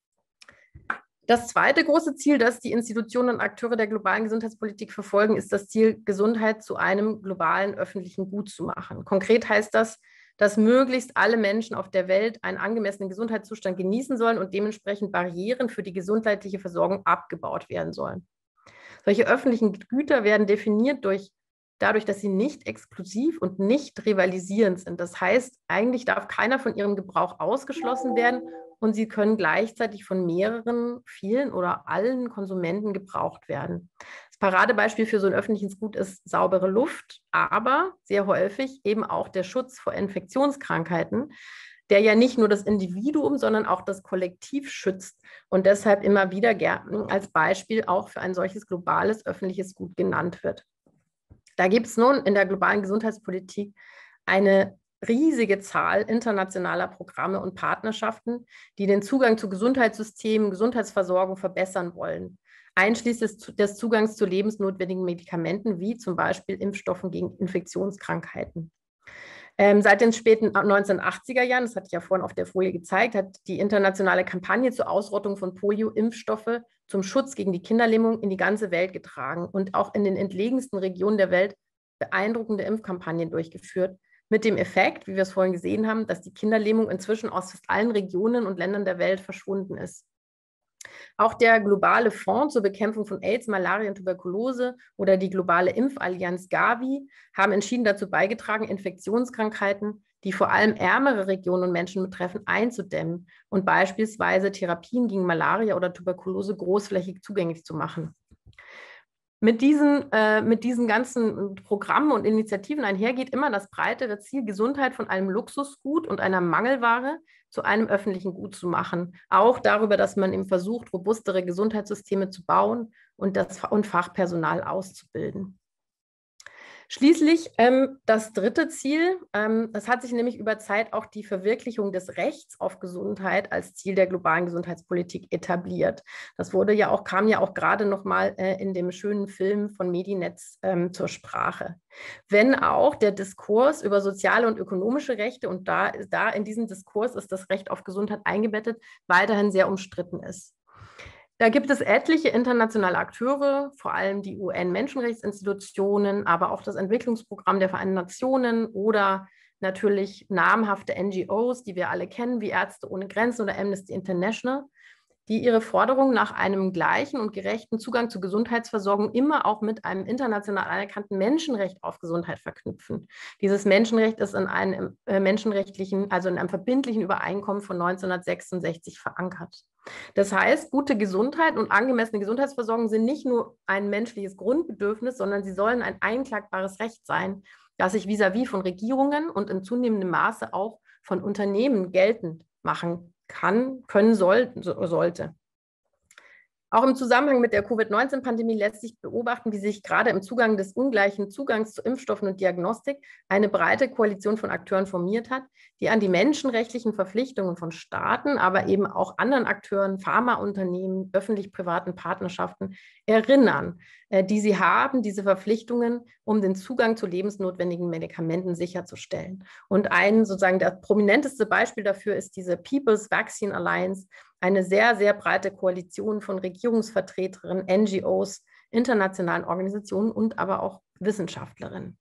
Das zweite große Ziel, das die Institutionen und Akteure der globalen Gesundheitspolitik verfolgen, ist das Ziel, Gesundheit zu einem globalen öffentlichen Gut zu machen. Konkret heißt das, dass möglichst alle Menschen auf der Welt einen angemessenen Gesundheitszustand genießen sollen und dementsprechend Barrieren für die gesundheitliche Versorgung abgebaut werden sollen. Solche öffentlichen Güter werden definiert durch, dadurch, dass sie nicht exklusiv und nicht rivalisierend sind. Das heißt, eigentlich darf keiner von ihrem Gebrauch ausgeschlossen werden und sie können gleichzeitig von mehreren, vielen oder allen Konsumenten gebraucht werden. Das Paradebeispiel für so ein öffentliches Gut ist saubere Luft, aber sehr häufig eben auch der Schutz vor Infektionskrankheiten. der ja nicht nur das Individuum, sondern auch das Kollektiv schützt und deshalb immer wieder gerne als Beispiel auch für ein solches globales öffentliches Gut genannt wird. Da gibt es nun in der globalen Gesundheitspolitik eine riesige Zahl internationaler Programme und Partnerschaften, die den Zugang zu Gesundheitssystemen, Gesundheitsversorgung verbessern wollen, einschließlich des Zugangs zu lebensnotwendigen Medikamenten, wie zum Beispiel Impfstoffen gegen Infektionskrankheiten. Ähm, seit den späten neunzehnhundertachtziger Jahren, das hatte ich ja vorhin auf der Folie gezeigt, hat die internationale Kampagne zur Ausrottung von Polio-Impfstoffe zum Schutz gegen die Kinderlähmung in die ganze Welt getragen und auch in den entlegensten Regionen der Welt beeindruckende Impfkampagnen durchgeführt, mit dem Effekt, wie wir es vorhin gesehen haben, dass die Kinderlähmung inzwischen aus fast allen Regionen und Ländern der Welt verschwunden ist. Auch der globale Fonds zur Bekämpfung von AIDS, Malaria und Tuberkulose oder die globale Impfallianz Gavi haben entschieden dazu beigetragen, Infektionskrankheiten, die vor allem ärmere Regionen und Menschen betreffen, einzudämmen und beispielsweise Therapien gegen Malaria oder Tuberkulose großflächig zugänglich zu machen. Mit diesen, äh, mit diesen ganzen Programmen und Initiativen einhergeht immer das breitere Ziel, Gesundheit von einem Luxusgut und einer Mangelware zu einem öffentlichen Gut zu machen. Auch darüber, dass man eben versucht, robustere Gesundheitssysteme zu bauen und, das, und Fachpersonal auszubilden. Schließlich ähm, das dritte Ziel, ähm, das hat sich nämlich über Zeit auch die Verwirklichung des Rechts auf Gesundheit als Ziel der globalen Gesundheitspolitik etabliert. Das wurde ja auch, kam ja auch gerade noch mal äh, in dem schönen Film von Medinetz ähm, zur Sprache. Wenn auch der Diskurs über soziale und ökonomische Rechte, und da, da in diesem Diskurs ist das Recht auf Gesundheit eingebettet, weiterhin sehr umstritten ist. Da gibt es etliche internationale Akteure, vor allem die U N-Menschenrechtsinstitutionen, aber auch das Entwicklungsprogramm der Vereinten Nationen oder natürlich namhafte N G Os, die wir alle kennen, wie Ärzte ohne Grenzen oder Amnesty International, die ihre Forderungen nach einem gleichen und gerechten Zugang zur Gesundheitsversorgung immer auch mit einem international anerkannten Menschenrecht auf Gesundheit verknüpfen. Dieses Menschenrecht ist in einem äh, menschenrechtlichen, also in einem verbindlichen Übereinkommen von neunzehnhundertsechsundsechzig verankert. Das heißt, gute Gesundheit und angemessene Gesundheitsversorgung sind nicht nur ein menschliches Grundbedürfnis, sondern sie sollen ein einklagbares Recht sein, das sich vis-à-vis von Regierungen und in zunehmendem Maße auch von Unternehmen geltend machen kann, können, soll, so, sollte. Auch im Zusammenhang mit der Covid neunzehn Pandemie lässt sich beobachten, wie sich gerade im Zugang des ungleichen Zugangs zu Impfstoffen und Diagnostik eine breite Koalition von Akteuren formiert hat, die an die menschenrechtlichen Verpflichtungen von Staaten, aber eben auch anderen Akteuren, Pharmaunternehmen, öffentlich-privaten Partnerschaften erinnern, die sie haben, diese Verpflichtungen, um den Zugang zu lebensnotwendigen Medikamenten sicherzustellen. Und ein sozusagen das prominenteste Beispiel dafür ist diese People's Vaccine Alliance, eine sehr, sehr breite Koalition von Regierungsvertreterinnen, N G Os, internationalen Organisationen und aber auch Wissenschaftlerinnen.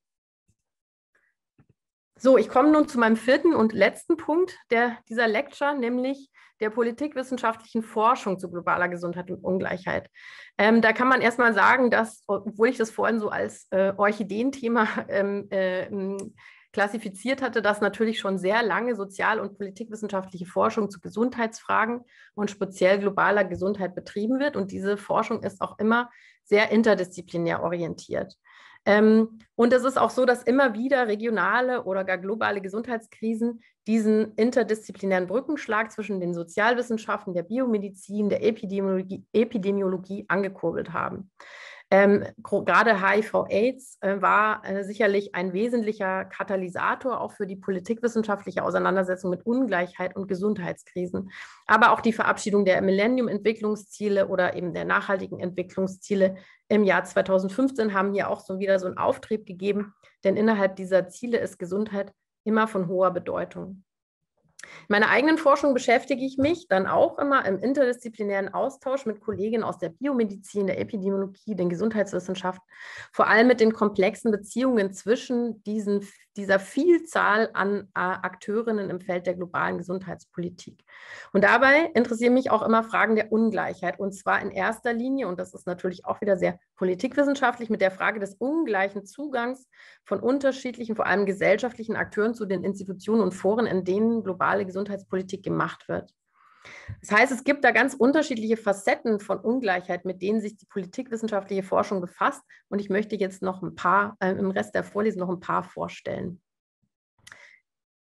So, ich komme nun zu meinem vierten und letzten Punkt der, dieser Lecture, nämlich der politikwissenschaftlichen Forschung zu globaler Gesundheit und Ungleichheit. Ähm, da kann man erstmal sagen, dass, obwohl ich das vorhin so als äh, Orchideenthema ähm, äh, klassifiziert hatte, dass natürlich schon sehr lange sozial- und politikwissenschaftliche Forschung zu Gesundheitsfragen und speziell globaler Gesundheit betrieben wird. Und diese Forschung ist auch immer sehr interdisziplinär orientiert. Ähm, und es ist auch so, dass immer wieder regionale oder gar globale Gesundheitskrisen diesen interdisziplinären Brückenschlag zwischen den Sozialwissenschaften, der Biomedizin, der Epidemiologie, Epidemiologie angekurbelt haben. Ähm, gerade H I V-Aids äh, war äh, sicherlich ein wesentlicher Katalysator auch für die politikwissenschaftliche Auseinandersetzung mit Ungleichheit und Gesundheitskrisen. Aber auch die Verabschiedung der Millennium-Entwicklungsziele oder eben der nachhaltigen Entwicklungsziele im Jahr zweitausendfünfzehn haben hier auch so wieder so einen Auftrieb gegeben, denn innerhalb dieser Ziele ist Gesundheit immer von hoher Bedeutung. In meiner eigenen Forschung beschäftige ich mich dann auch immer im interdisziplinären Austausch mit Kolleginnen aus der Biomedizin, der Epidemiologie, den Gesundheitswissenschaften, vor allem mit den komplexen Beziehungen zwischen diesen, dieser Vielzahl an äh, Akteurinnen im Feld der globalen Gesundheitspolitik. Und dabei interessieren mich auch immer Fragen der Ungleichheit, und zwar in erster Linie, und das ist natürlich auch wieder sehr politikwissenschaftlich, mit der Frage des ungleichen Zugangs von unterschiedlichen, vor allem gesellschaftlichen Akteuren zu den Institutionen und Foren, in denen globale Gesundheitspolitik gemacht wird. Das heißt, es gibt da ganz unterschiedliche Facetten von Ungleichheit, mit denen sich die politikwissenschaftliche Forschung befasst. Und ich möchte jetzt noch ein paar, äh, im Rest der Vorlesung noch ein paar vorstellen.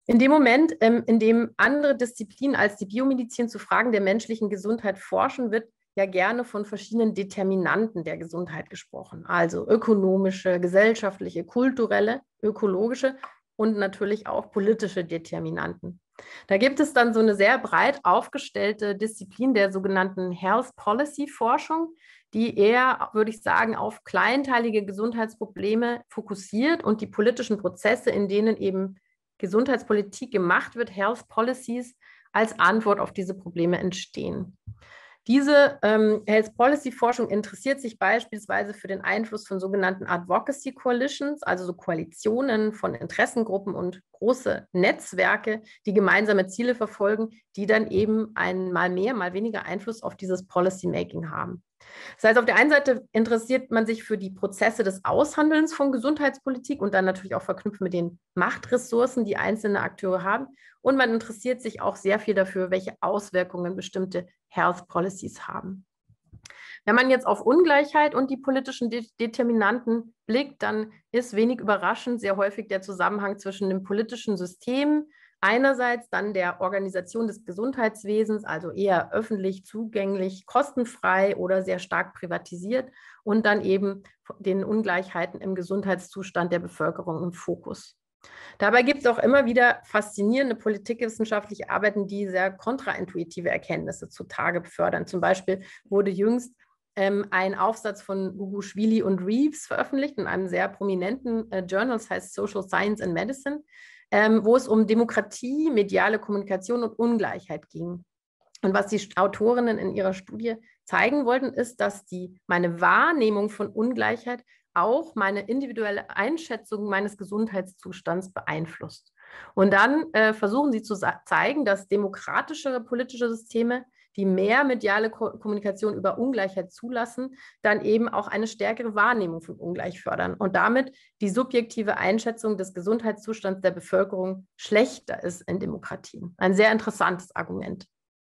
In dem Moment, ähm, in dem andere Disziplinen als die Biomedizin zu Fragen der menschlichen Gesundheit forschen, wird ja gerne von verschiedenen Determinanten der Gesundheit gesprochen. Also ökonomische, gesellschaftliche, kulturelle, ökologische und natürlich auch politische Determinanten. Da gibt es dann so eine sehr breit aufgestellte Disziplin der sogenannten Health Policy Forschung, die eher, würde ich sagen, auf kleinteilige Gesundheitsprobleme fokussiert und die politischen Prozesse, in denen eben Gesundheitspolitik gemacht wird, Health Policies, als Antwort auf diese Probleme entstehen. Diese ähm, Health Policy Forschung interessiert sich beispielsweise für den Einfluss von sogenannten Advocacy Coalitions, also so Koalitionen von Interessengruppen und große Netzwerke, die gemeinsame Ziele verfolgen, die dann eben ein mal mehr, mal weniger Einfluss auf dieses Policymaking haben. Das heißt, auf der einen Seite interessiert man sich für die Prozesse des Aushandelns von Gesundheitspolitik und dann natürlich auch verknüpft mit den Machtressourcen, die einzelne Akteure haben. Und man interessiert sich auch sehr viel dafür, welche Auswirkungen bestimmte Health Policies haben. Wenn man jetzt auf Ungleichheit und die politischen De- Determinanten blickt, dann ist wenig überraschend sehr häufig der Zusammenhang zwischen dem politischen System, einerseits dann der Organisation des Gesundheitswesens, also eher öffentlich zugänglich, kostenfrei oder sehr stark privatisiert, und dann eben den Ungleichheiten im Gesundheitszustand der Bevölkerung im Fokus. Dabei gibt es auch immer wieder faszinierende politikwissenschaftliche Arbeiten, die sehr kontraintuitive Erkenntnisse zutage fördern. Zum Beispiel wurde jüngst ähm, ein Aufsatz von Gugushvili und Reeves veröffentlicht in einem sehr prominenten äh, Journal, das heißt Social Science and Medicine, Ähm, wo es um Demokratie, mediale Kommunikation und Ungleichheit ging. Und was die Autorinnen in ihrer Studie zeigen wollten, ist, dass die, meine Wahrnehmung von Ungleichheit auch meine individuelle Einschätzung meines Gesundheitszustands beeinflusst. Und dann äh, versuchen sie zu zeigen, dass demokratischere politische Systeme, die mehr mediale Ko- Kommunikation über Ungleichheit zulassen, dann eben auch eine stärkere Wahrnehmung von Ungleich fördern und damit die subjektive Einschätzung des Gesundheitszustands der Bevölkerung schlechter ist in Demokratien. Ein sehr interessantes Argument.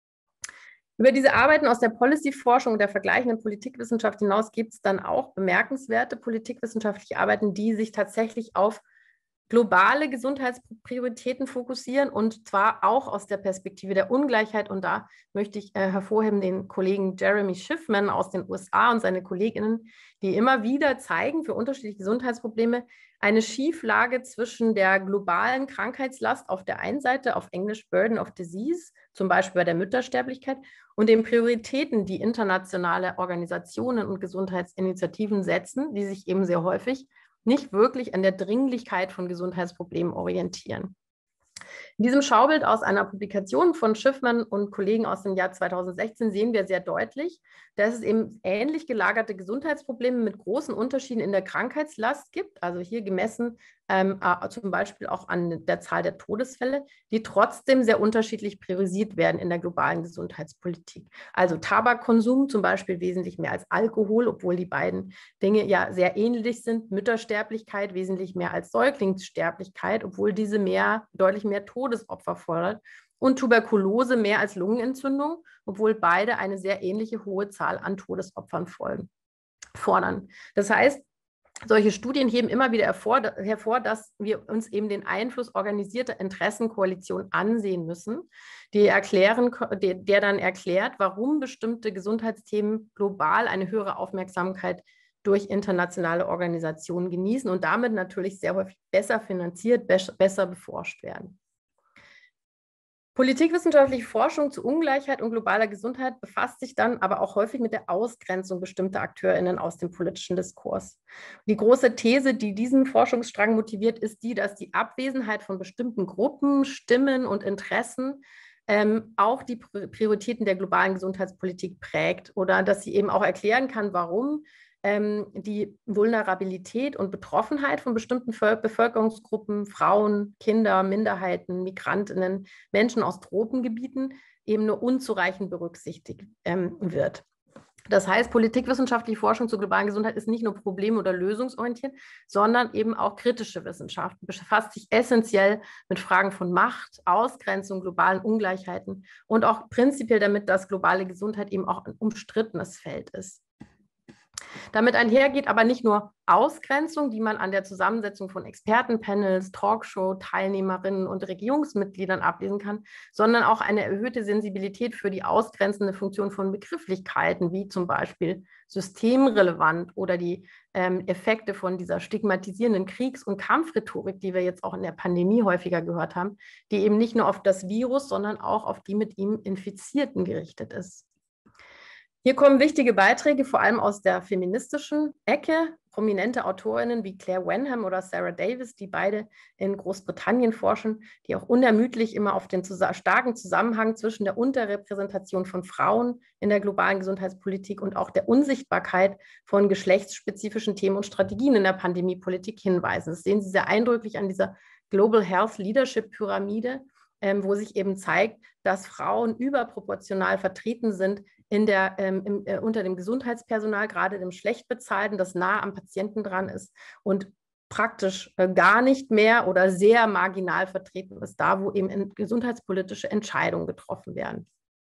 Über diese Arbeiten aus der Policy-Forschung und der vergleichenden Politikwissenschaft hinaus gibt es dann auch bemerkenswerte politikwissenschaftliche Arbeiten, die sich tatsächlich auf globale Gesundheitsprioritäten fokussieren, und zwar auch aus der Perspektive der Ungleichheit. Und da möchte ich äh, hervorheben den Kollegen Jeremy Schiffman aus den U S A und seine Kolleginnen, die immer wieder zeigen, für unterschiedliche Gesundheitsprobleme eine Schieflage zwischen der globalen Krankheitslast auf der einen Seite, auf Englisch Burden of Disease, zum Beispiel bei der Müttersterblichkeit, und den Prioritäten, die internationale Organisationen und Gesundheitsinitiativen setzen, die sich eben sehr häufig nicht wirklich an der Dringlichkeit von Gesundheitsproblemen orientieren. In diesem Schaubild aus einer Publikation von Schiffman und Kollegen aus dem Jahr zweitausendsechzehn sehen wir sehr deutlich, dass es eben ähnlich gelagerte Gesundheitsprobleme mit großen Unterschieden in der Krankheitslast gibt, also hier gemessen ähm, zum Beispiel auch an der Zahl der Todesfälle, die trotzdem sehr unterschiedlich priorisiert werden in der globalen Gesundheitspolitik. Also Tabakkonsum zum Beispiel wesentlich mehr als Alkohol, obwohl die beiden Dinge ja sehr ähnlich sind. Müttersterblichkeit wesentlich mehr als Säuglingssterblichkeit, obwohl diese mehr, deutlich mehr Todesopfer fordert. Und Tuberkulose mehr als Lungenentzündung, obwohl beide eine sehr ähnliche hohe Zahl an Todesopfern folgen, fordern. Das heißt, solche Studien heben immer wieder hervor, hervor, dass wir uns eben den Einfluss organisierter Interessenkoalitionen ansehen müssen, die erklären, der, der dann erklärt, warum bestimmte Gesundheitsthemen global eine höhere Aufmerksamkeit durch internationale Organisationen genießen und damit natürlich sehr häufig besser finanziert, besser beforscht werden. Politikwissenschaftliche Forschung zu Ungleichheit und globaler Gesundheit befasst sich dann aber auch häufig mit der Ausgrenzung bestimmter AkteurInnen aus dem politischen Diskurs. Die große These, die diesen Forschungsstrang motiviert, ist die, dass die Abwesenheit von bestimmten Gruppen, Stimmen und Interessen ähm, auch die Prioritäten der globalen Gesundheitspolitik prägt oder dass sie eben auch erklären kann, warum die Vulnerabilität und Betroffenheit von bestimmten Bevölkerungsgruppen, Frauen, Kinder, Minderheiten, Migrantinnen, Menschen aus Tropengebieten eben nur unzureichend berücksichtigt ähm, wird. Das heißt, politikwissenschaftliche Forschung zur globalen Gesundheit ist nicht nur problem- oder lösungsorientiert, sondern eben auch kritische Wissenschaft, befasst sich essentiell mit Fragen von Macht, Ausgrenzung, globalen Ungleichheiten und auch prinzipiell damit, dass globale Gesundheit eben auch ein umstrittenes Feld ist. Damit einhergeht aber nicht nur Ausgrenzung, die man an der Zusammensetzung von Expertenpanels, Talkshow-Teilnehmerinnen und Regierungsmitgliedern ablesen kann, sondern auch eine erhöhte Sensibilität für die ausgrenzende Funktion von Begrifflichkeiten, wie zum Beispiel systemrelevant oder die ähm, Effekte von dieser stigmatisierenden Kriegs- und Kampfrhetorik, die wir jetzt auch in der Pandemie häufiger gehört haben, die eben nicht nur auf das Virus, sondern auch auf die mit ihm Infizierten gerichtet ist. Hier kommen wichtige Beiträge, vor allem aus der feministischen Ecke, prominente Autorinnen wie Claire Wenham oder Sarah Davis, die beide in Großbritannien forschen, die auch unermüdlich immer auf den zus- starken Zusammenhang zwischen der Unterrepräsentation von Frauen in der globalen Gesundheitspolitik und auch der Unsichtbarkeit von geschlechtsspezifischen Themen und Strategien in der Pandemiepolitik hinweisen. Das sehen Sie sehr eindrücklich an dieser Global Health Leadership Pyramide, ähm, wo sich eben zeigt, dass Frauen überproportional vertreten sind in der, ähm, im, äh, unter dem Gesundheitspersonal, gerade dem schlecht bezahlten, das nah am Patienten dran ist und praktisch äh, gar nicht mehr oder sehr marginal vertreten ist, da wo eben in, gesundheitspolitische Entscheidungen getroffen werden.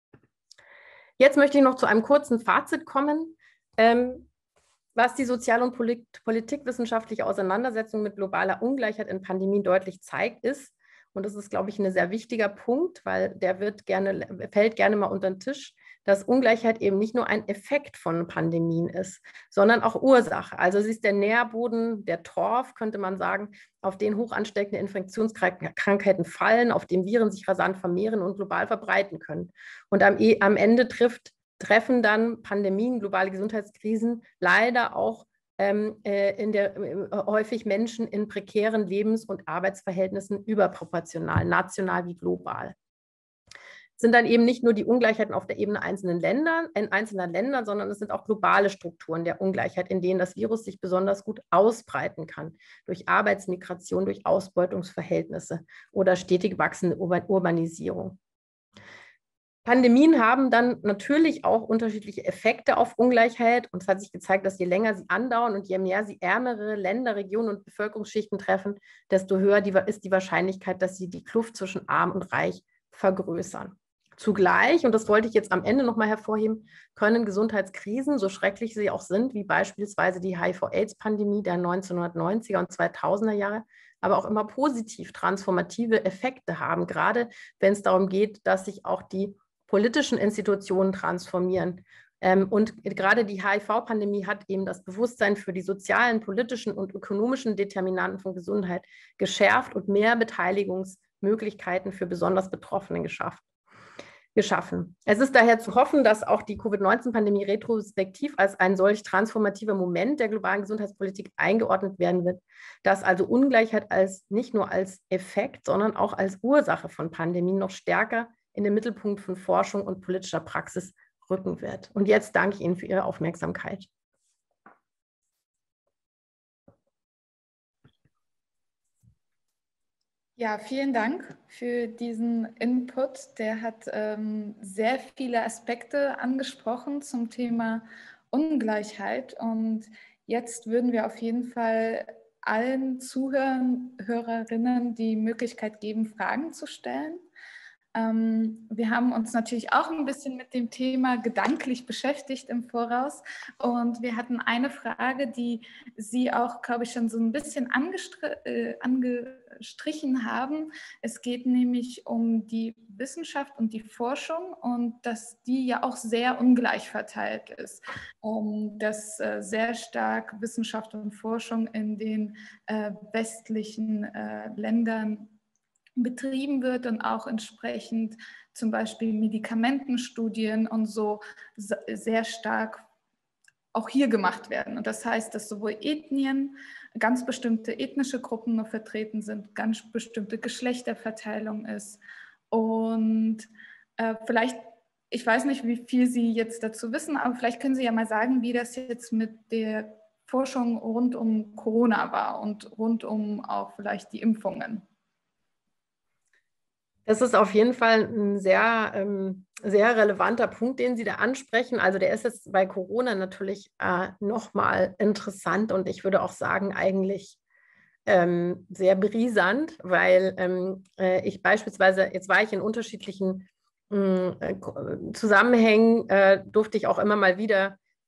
Jetzt möchte ich noch zu einem kurzen Fazit kommen. Ähm, was die sozial- und polit politikwissenschaftliche Auseinandersetzung mit globaler Ungleichheit in Pandemien deutlich zeigt, ist, und das ist, glaube ich, ein sehr wichtiger Punkt, weil der wird gerne, fällt gerne mal unter den Tisch, dass Ungleichheit eben nicht nur ein Effekt von Pandemien ist, sondern auch Ursache. Also sie ist der Nährboden, der Torf, könnte man sagen, auf den hoch ansteckende Infektionskrankheiten fallen, auf dem Viren sich rasant vermehren und global verbreiten können. Und am, am Ende trifft, treffen dann Pandemien, globale Gesundheitskrisen leider auch ähm, äh, in der, äh, häufig Menschen in prekären Lebens- und Arbeitsverhältnissen überproportional, national wie global. Sind dann eben nicht nur die Ungleichheiten auf der Ebene einzelnen Ländern, in einzelner Länder, sondern es sind auch globale Strukturen der Ungleichheit, in denen das Virus sich besonders gut ausbreiten kann, durch Arbeitsmigration, durch Ausbeutungsverhältnisse oder stetig wachsende Ur- Urbanisierung. Pandemien haben dann natürlich auch unterschiedliche Effekte auf Ungleichheit und es hat sich gezeigt, dass je länger sie andauern und je mehr sie ärmere Länder, Regionen und Bevölkerungsschichten treffen, desto höher die, ist die Wahrscheinlichkeit, dass sie die Kluft zwischen arm und reich vergrößern. Zugleich, und das wollte ich jetzt am Ende nochmal hervorheben, können Gesundheitskrisen, so schrecklich sie auch sind, wie beispielsweise die H I V-Aids-Pandemie der neunzehnhundertneunziger und zweitausender Jahre, aber auch immer positiv transformative Effekte haben, gerade wenn es darum geht, dass sich auch die politischen Institutionen transformieren. Ähm, und gerade die H I V-Pandemie hat eben das Bewusstsein für die sozialen, politischen und ökonomischen Determinanten von Gesundheit geschärft und mehr Beteiligungsmöglichkeiten für besonders Betroffene geschafft. geschaffen. Es ist daher zu hoffen, dass auch die Covid neunzehn Pandemie retrospektiv als ein solch transformativer Moment der globalen Gesundheitspolitik eingeordnet werden wird, dass also Ungleichheit als nicht nur als Effekt, sondern auch als Ursache von Pandemien noch stärker in den Mittelpunkt von Forschung und politischer Praxis rücken wird. Und jetzt danke ich Ihnen für Ihre Aufmerksamkeit. Ja, vielen Dank für diesen Input. Der hat ähm, sehr viele Aspekte angesprochen zum Thema Ungleichheit. Und jetzt würden wir auf jeden Fall allen Zuhörerinnen die Möglichkeit geben, Fragen zu stellen. Ähm, wir haben uns natürlich auch ein bisschen mit dem Thema gedanklich beschäftigt im Voraus und wir hatten eine Frage, die Sie auch, glaube ich, schon so ein bisschen angestri- äh, angestrichen haben. Es geht nämlich um die Wissenschaft und die Forschung und dass die ja auch sehr ungleich verteilt ist. Um, dass äh, sehr stark Wissenschaft und Forschung in den äh, westlichen äh, Ländern betrieben wird und auch entsprechend zum Beispiel Medikamentenstudien und so sehr stark auch hier gemacht werden. Und das heißt, dass sowohl Ethnien, ganz bestimmte ethnische Gruppen nur vertreten sind, ganz bestimmte Geschlechterverteilung ist. Und äh, vielleicht, ich weiß nicht, wie viel Sie jetzt dazu wissen, aber vielleicht können Sie ja mal sagen, wie das jetzt mit der Forschung rund um Corona war und rund um auch vielleicht die Impfungen. Das ist auf jeden Fall ein sehr, ähm, sehr relevanter Punkt, den Sie da ansprechen. Also der ist jetzt bei Corona natürlich äh, nochmal interessant und ich würde auch sagen, eigentlich ähm, sehr brisant, weil ähm, äh, ich beispielsweise, jetzt war ich in unterschiedlichen äh, Zusammenhängen, äh, durfte ich auch immer mal wieder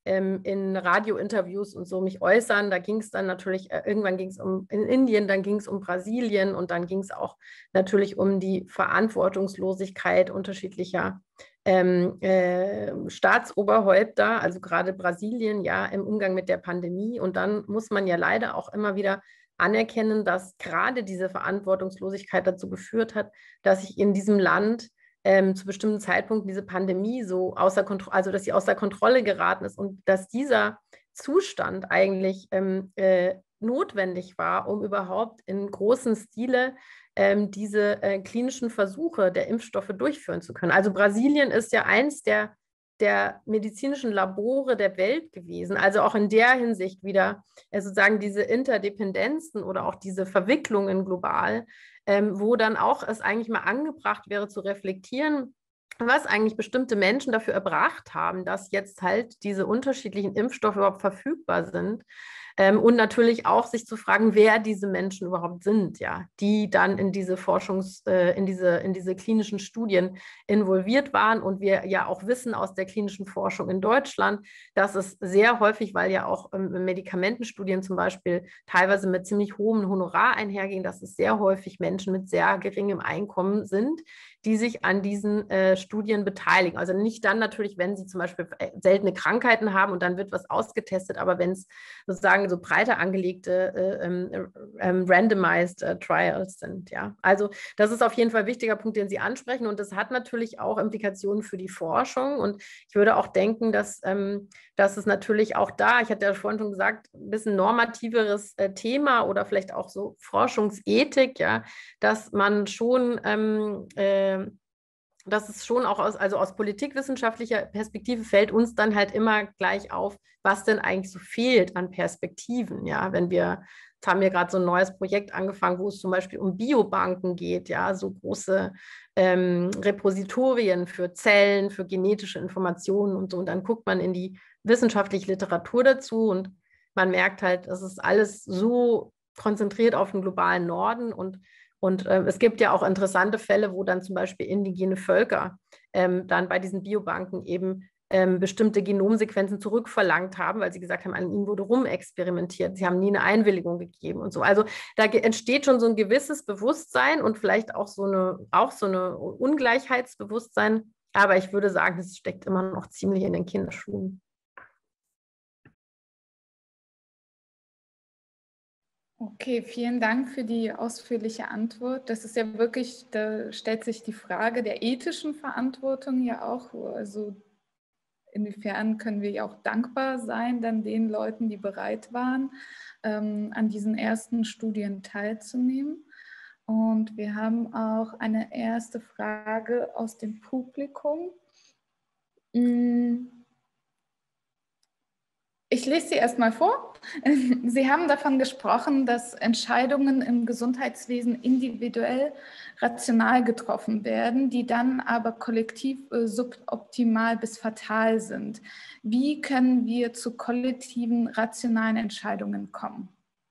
ähm, in Radiointerviews und so mich äußern. Da ging es dann natürlich, äh, irgendwann ging es um in Indien, dann ging es um Brasilien und dann ging es auch natürlich um die Verantwortungslosigkeit unterschiedlicher ähm, äh, Staatsoberhäupter, also gerade Brasilien, ja, im Umgang mit der Pandemie. Und dann muss man ja leider auch immer wieder anerkennen, dass gerade diese Verantwortungslosigkeit dazu geführt hat, dass sich in diesem Land ähm, zu bestimmten Zeitpunkten diese Pandemie so außer Kontrolle, also dass sie außer Kontrolle geraten ist und dass dieser Zustand eigentlich ähm, äh, notwendig war, um überhaupt in großen Stile ähm, diese äh, klinischen Versuche der Impfstoffe durchführen zu können. Also Brasilien ist ja eins der der medizinischen Labore der Welt gewesen. Also auch in der Hinsicht wieder äh, sozusagen diese Interdependenzen oder auch diese Verwicklungen global, ähm, wo dann auch es eigentlich mal angebracht wäre zu reflektieren, was eigentlich bestimmte Menschen dafür erbracht haben, dass jetzt halt diese unterschiedlichen Impfstoffe überhaupt verfügbar sind. Ähm, und natürlich auch sich zu fragen, wer diese Menschen überhaupt sind, ja, die dann in diese Forschungs-, äh, in diese, in diese klinischen Studien involviert waren. Und wir ja auch wissen aus der klinischen Forschung in Deutschland, dass es sehr häufig, weil ja auch ähm, Medikamentenstudien zum Beispiel teilweise mit ziemlich hohem Honorar einhergehen, dass es sehr häufig Menschen mit sehr geringem Einkommen sind, die sich an diesen äh, Studien beteiligen. Also nicht dann natürlich, wenn sie zum Beispiel seltene Krankheiten haben und dann wird was ausgetestet, aber wenn es sozusagen so breiter angelegte äh, ähm, ähm, randomized äh, Trials sind. Ja. Also das ist auf jeden Fall ein wichtiger Punkt, den Sie ansprechen und das hat natürlich auch Implikationen für die Forschung und ich würde auch denken, dass, ähm, dass es natürlich auch da, ich hatte ja vorhin schon gesagt, ein bisschen normativeres äh, Thema oder vielleicht auch so Forschungsethik, ja, dass man schon ähm, äh, dass es schon auch aus, also aus politikwissenschaftlicher Perspektive fällt uns dann halt immer gleich auf, was denn eigentlich so fehlt an Perspektiven, ja, wenn wir, jetzt haben wir gerade so ein neues Projekt angefangen, wo es zum Beispiel um Biobanken geht, ja, so große ähm, Repositorien für Zellen, für genetische Informationen und so, und dann guckt man in die wissenschaftliche Literatur dazu und man merkt halt, das ist alles so konzentriert auf den globalen Norden und Und äh, es gibt ja auch interessante Fälle, wo dann zum Beispiel indigene Völker ähm, dann bei diesen Biobanken eben ähm, bestimmte Genomsequenzen zurückverlangt haben, weil sie gesagt haben, an ihnen wurde rumexperimentiert. Sie haben nie eine Einwilligung gegeben und so. Also da entsteht schon so ein gewisses Bewusstsein und vielleicht auch so eine, auch so eine Ungleichheitsbewusstsein. Aber ich würde sagen, es steckt immer noch ziemlich in den Kinderschuhen. Okay, vielen Dank für die ausführliche Antwort. Das ist ja wirklich, da stellt sich die Frage der ethischen Verantwortung ja auch. Also inwiefern können wir ja auch dankbar sein dann den Leuten, die bereit waren, ähm, an diesen ersten Studien teilzunehmen. Und wir haben auch eine erste Frage aus dem Publikum. Ich lese sie erstmal vor. Sie haben davon gesprochen, dass Entscheidungen im Gesundheitswesen individuell rational getroffen werden, die dann aber kollektiv suboptimal bis fatal sind. Wie können wir zu kollektiven, rationalen Entscheidungen kommen?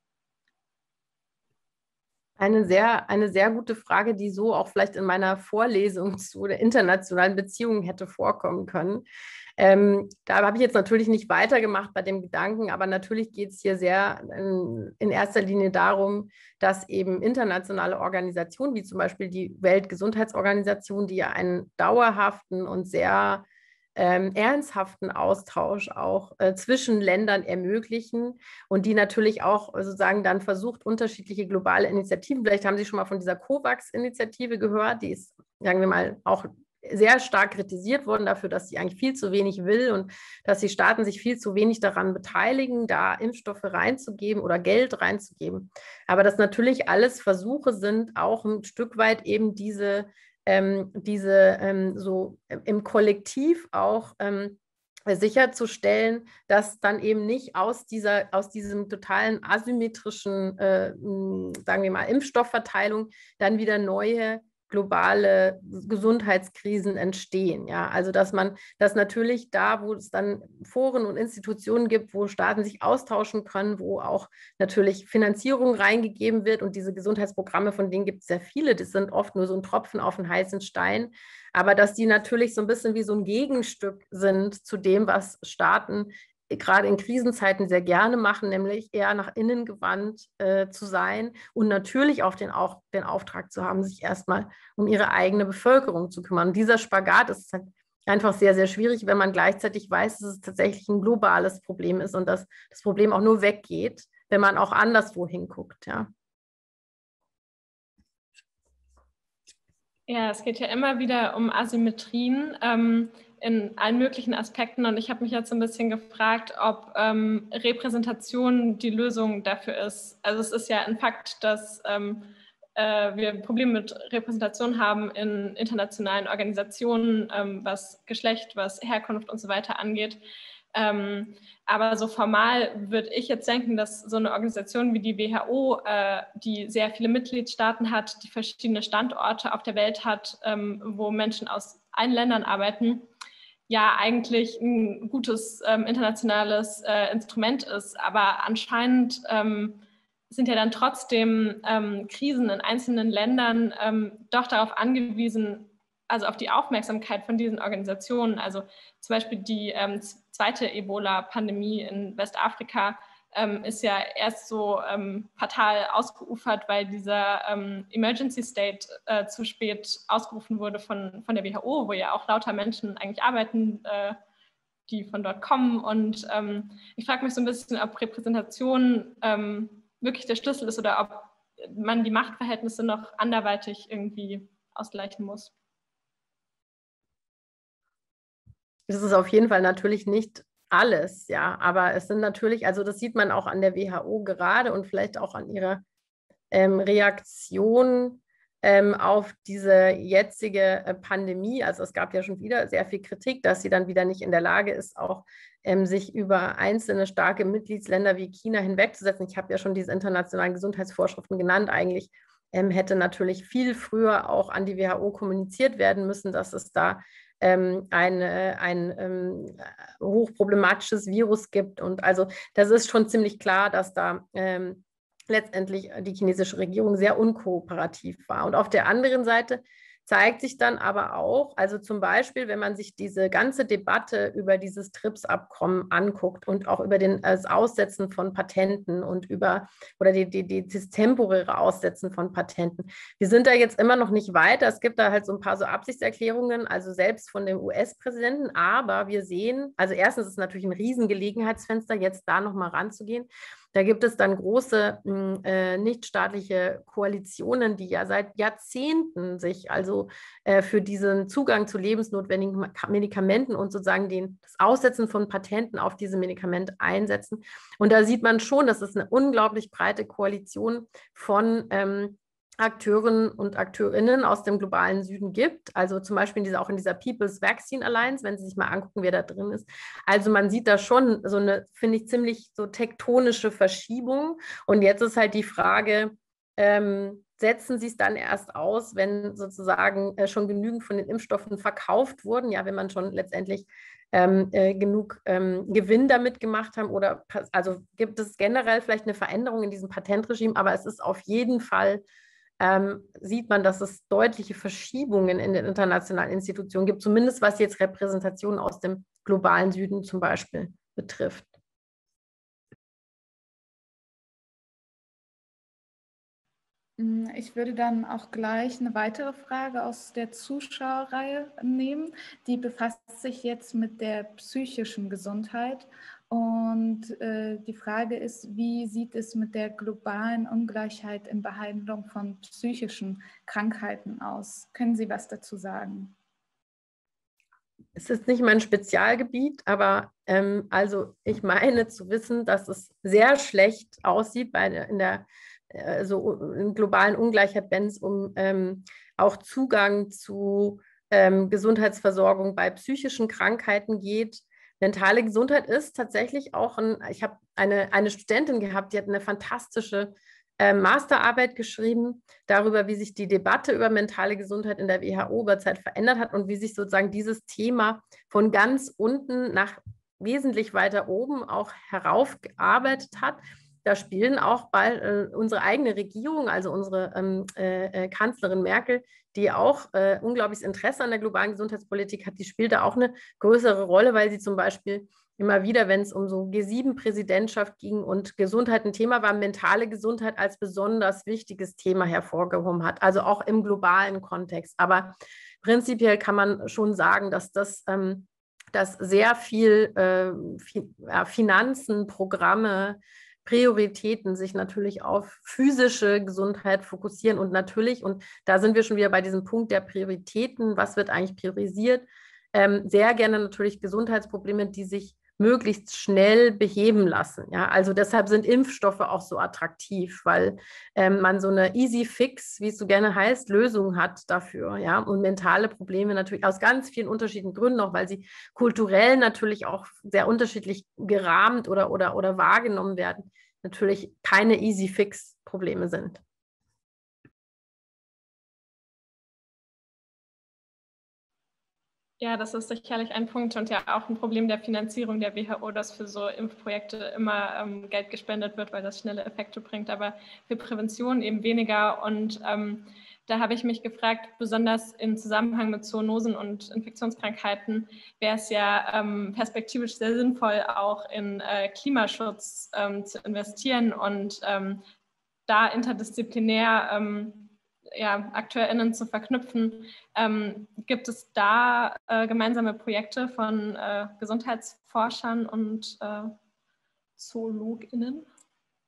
Eine sehr, eine sehr gute Frage, die so auch vielleicht in meiner Vorlesung zu der internationalen Beziehungen hätte vorkommen können. Ähm, da habe ich jetzt natürlich nicht weitergemacht bei dem Gedanken, aber natürlich geht es hier sehr in, in erster Linie darum, dass eben internationale Organisationen, wie zum Beispiel die Weltgesundheitsorganisation, die ja einen dauerhaften und sehr ähm, ernsthaften Austausch auch äh, zwischen Ländern ermöglichen und die natürlich auch sozusagen dann versucht, unterschiedliche globale Initiativen, vielleicht haben Sie schon mal von dieser COVAX-Initiative gehört, die ist, sagen wir mal, auch sehr stark kritisiert worden dafür, dass sie eigentlich viel zu wenig will und dass die Staaten sich viel zu wenig daran beteiligen, da Impfstoffe reinzugeben oder Geld reinzugeben. Aber dass natürlich alles Versuche sind, auch ein Stück weit eben diese, ähm, diese ähm, so im Kollektiv auch ähm, sicherzustellen, dass dann eben nicht aus dieser, aus diesem totalen asymmetrischen, äh, sagen wir mal, Impfstoffverteilung dann wieder neue globale Gesundheitskrisen entstehen. Ja, also dass man, dass natürlich da, wo es dann Foren und Institutionen gibt, wo Staaten sich austauschen können, wo auch natürlich Finanzierung reingegeben wird und diese Gesundheitsprogramme, von denen gibt es sehr viele, das sind oft nur so ein Tropfen auf einen heißen Stein, aber dass die natürlich so ein bisschen wie so ein Gegenstück sind zu dem, was Staaten gerade in Krisenzeiten sehr gerne machen, nämlich eher nach innen gewandt äh, zu sein und natürlich auch den, auch den Auftrag zu haben, sich erstmal um ihre eigene Bevölkerung zu kümmern. Und dieser Spagat ist halt einfach sehr, sehr schwierig, wenn man gleichzeitig weiß, dass es tatsächlich ein globales Problem ist und dass das Problem auch nur weggeht, wenn man auch anderswo hinguckt, ja. Ja, es geht ja immer wieder um Asymmetrien ähm, in allen möglichen Aspekten. Und ich habe mich jetzt ein bisschen gefragt, ob ähm, Repräsentation die Lösung dafür ist. Also es ist ja ein Fakt, dass ähm, äh, wir Probleme mit Repräsentation haben in internationalen Organisationen, ähm, was Geschlecht, was Herkunft und so weiter angeht. Ähm, aber so formal würde ich jetzt denken, dass so eine Organisation wie die W H O, äh, die sehr viele Mitgliedstaaten hat, die verschiedene Standorte auf der Welt hat, ähm, wo Menschen aus allen Ländern arbeiten, ja eigentlich ein gutes ähm, internationales äh, Instrument ist. Aber anscheinend ähm, sind ja dann trotzdem ähm, Krisen in einzelnen Ländern ähm, doch darauf angewiesen, also auf die Aufmerksamkeit von diesen Organisationen. Also zum Beispiel die ähm, zweite Ebola-Pandemie in Westafrika ähm, ist ja erst so ähm, fatal ausgeufert, weil dieser ähm, Emergency State äh, zu spät ausgerufen wurde von, von der W H O, wo ja auch lauter Menschen eigentlich arbeiten, äh, die von dort kommen. Und ähm, ich frage mich so ein bisschen, ob Repräsentation ähm, wirklich der Schlüssel ist oder ob man die Machtverhältnisse noch anderweitig irgendwie ausgleichen muss. Das ist auf jeden Fall natürlich nicht alles, ja, aber es sind natürlich, also das sieht man auch an der W H O gerade und vielleicht auch an ihrer ähm, Reaktion ähm, auf diese jetzige äh, Pandemie. Also es gab ja schon wieder sehr viel Kritik, dass sie dann wieder nicht in der Lage ist, auch ähm, sich über einzelne starke Mitgliedsländer wie China hinwegzusetzen. Ich habe ja schon diese internationalen Gesundheitsvorschriften genannt. Eigentlich ähm, hätte natürlich viel früher auch an die W H O kommuniziert werden müssen, dass es da ähm, ein, äh, ein ähm, hochproblematisches Virus gibt. Und also das ist schon ziemlich klar, dass da ähm, letztendlich die chinesische Regierung sehr unkooperativ war. Und auf der anderen Seite zeigt sich dann aber auch, also zum Beispiel, wenn man sich diese ganze Debatte über dieses TRIPS-Abkommen anguckt und auch über den, das Aussetzen von Patenten und über, oder die, die, die, das temporäre Aussetzen von Patenten. Wir sind da jetzt immer noch nicht weiter. Es gibt da halt so ein paar so Absichtserklärungen, also selbst von dem U S-Präsidenten, aber wir sehen, also erstens ist es natürlich ein Riesengelegenheitsfenster, jetzt da nochmal ranzugehen. Da gibt es dann große äh, nichtstaatliche Koalitionen, die ja seit Jahrzehnten sich also äh, für diesen Zugang zu lebensnotwendigen Medikamenten und sozusagen den, das Aussetzen von Patenten auf diese Medikamente einsetzen. Und da sieht man schon, dass es eine unglaublich breite Koalition von ähm, Akteuren und Akteurinnen aus dem globalen Süden gibt, also zum Beispiel in dieser, auch in dieser People's Vaccine Alliance, wenn Sie sich mal angucken, wer da drin ist. Also man sieht da schon so eine, finde ich, ziemlich so tektonische Verschiebung. Und jetzt ist halt die Frage, ähm, setzen Sie es dann erst aus, wenn sozusagen äh, schon genügend von den Impfstoffen verkauft wurden, ja, wenn man schon letztendlich ähm, äh, genug ähm, Gewinn damit gemacht haben, oder also gibt es generell vielleicht eine Veränderung in diesem Patentregime, aber es ist auf jeden Fall Ähm, sieht man, dass es deutliche Verschiebungen in den internationalen Institutionen gibt, zumindest was jetzt Repräsentation aus dem globalen Süden zum Beispiel betrifft. Ich würde dann auch gleich eine weitere Frage aus der Zuschauerreihe nehmen. Die befasst sich jetzt mit der psychischen Gesundheit. Und äh, die Frage ist, wie sieht es mit der globalen Ungleichheit in Behandlung von psychischen Krankheiten aus? Können Sie was dazu sagen? Es ist nicht mein Spezialgebiet, aber ähm, also ich meine zu wissen, dass es sehr schlecht aussieht bei der, in der äh, so in globalen Ungleichheit, wenn es um ähm, auch Zugang zu ähm, Gesundheitsversorgung bei psychischen Krankheiten geht. Mentale Gesundheit ist tatsächlich auch ein, ich habe eine, eine Studentin gehabt, die hat eine fantastische äh, Masterarbeit geschrieben darüber, wie sich die Debatte über mentale Gesundheit in der W H O über Zeit verändert hat und wie sich sozusagen dieses Thema von ganz unten nach wesentlich weiter oben auch heraufgearbeitet hat. da spielen auch bald äh, unsere eigene Regierung, also unsere ähm, äh, Kanzlerin Merkel, die auch äh, unglaubliches Interesse an der globalen Gesundheitspolitik hat, die spielt da auch eine größere Rolle, weil sie zum Beispiel immer wieder, wenn es um so G sieben Präsidentschaft ging und Gesundheit ein Thema war, mentale Gesundheit als besonders wichtiges Thema hervorgehoben hat, also auch im globalen Kontext. Aber prinzipiell kann man schon sagen, dass das, ähm, dass sehr viel äh, fi ja, Finanzen, Programme, Prioritäten sich natürlich auf physische Gesundheit fokussieren und natürlich, und da sind wir schon wieder bei diesem Punkt der Prioritäten, was wird eigentlich priorisiert, ähm, sehr gerne natürlich Gesundheitsprobleme, die sich möglichst schnell beheben lassen. Ja? Also deshalb sind Impfstoffe auch so attraktiv, weil ähm, man so eine easy fix, wie es so gerne heißt, Lösung hat dafür. Ja? Und mentale Probleme natürlich aus ganz vielen unterschiedlichen Gründen, auch weil sie kulturell natürlich auch sehr unterschiedlich gerahmt oder, oder, oder wahrgenommen werden, natürlich keine easy fix Probleme sind. Ja, das ist sicherlich ein Punkt und ja auch ein Problem der Finanzierung der W H O, dass für so Impfprojekte immer ähm, Geld gespendet wird, weil das schnelle Effekte bringt, aber für Prävention eben weniger. Und ähm, da habe ich mich gefragt, besonders im Zusammenhang mit Zoonosen und Infektionskrankheiten wäre es ja ähm, perspektivisch sehr sinnvoll, auch in äh, Klimaschutz ähm, zu investieren und ähm, da interdisziplinär ähm, ja, AkteurInnen zu verknüpfen. Ähm, gibt es da äh, gemeinsame Projekte von äh, Gesundheitsforschern und äh, ZoologInnen?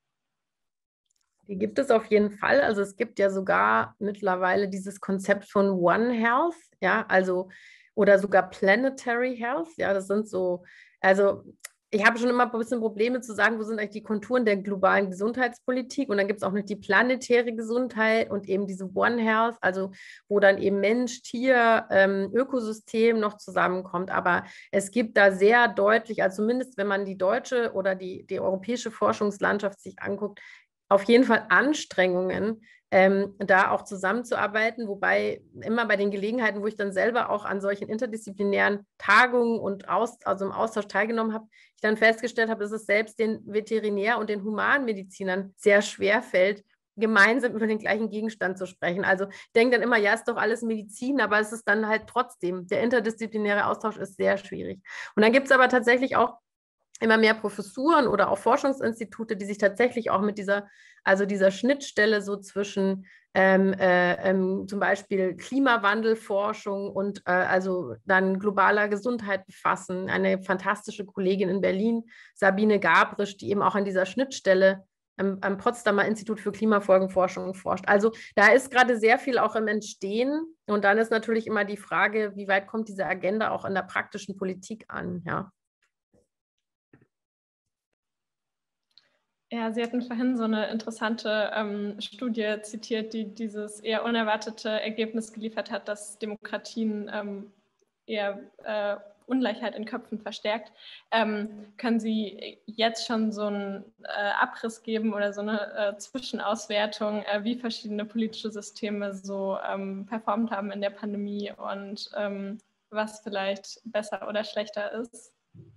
Die gibt es auf jeden Fall. Also es gibt ja sogar mittlerweile dieses Konzept von One Health, ja, also oder sogar Planetary Health, ja, das sind so, also ich habe schon immer ein bisschen Probleme zu sagen, wo sind eigentlich die Konturen der globalen Gesundheitspolitik, und dann gibt es auch noch die planetäre Gesundheit und eben diese One Health, also wo dann eben Mensch, Tier, ähm, Ökosystem noch zusammenkommt, aber es gibt da sehr deutlich, also zumindest wenn man die deutsche oder die, die europäische Forschungslandschaft sich anguckt, auf jeden Fall Anstrengungen, ähm, da auch zusammenzuarbeiten, wobei immer bei den Gelegenheiten, wo ich dann selber auch an solchen interdisziplinären Tagungen und aus, also im Austausch teilgenommen habe, ich dann festgestellt habe, dass es selbst den Veterinär- und den Humanmedizinern sehr schwer fällt, gemeinsam über den gleichen Gegenstand zu sprechen. Also ich denke dann immer, ja, ist doch alles Medizin, aber es ist dann halt trotzdem, der interdisziplinäre Austausch ist sehr schwierig. Und dann gibt es aber tatsächlich auch immer mehr Professuren oder auch Forschungsinstitute, die sich tatsächlich auch mit dieser, also dieser Schnittstelle so zwischen ähm, äh, ähm, zum Beispiel Klimawandelforschung und äh, also dann globaler Gesundheit befassen. Eine fantastische Kollegin in Berlin, Sabine Gabrisch, die eben auch an dieser Schnittstelle am, am Potsdamer Institut für Klimafolgenforschung forscht. Also da ist gerade sehr viel auch im Entstehen, und dann ist natürlich immer die Frage, wie weit kommt diese Agenda auch in der praktischen Politik an, ja. Ja, Sie hatten vorhin so eine interessante ähm, Studie zitiert, die dieses eher unerwartete Ergebnis geliefert hat, dass Demokratien ähm, eher äh, Ungleichheit in Köpfen verstärkt. Ähm, können Sie jetzt schon so einen äh, Abriss geben oder so eine äh, Zwischenauswertung, äh, wie verschiedene politische Systeme so ähm, performt haben in der Pandemie und ähm, was vielleicht besser oder schlechter ist?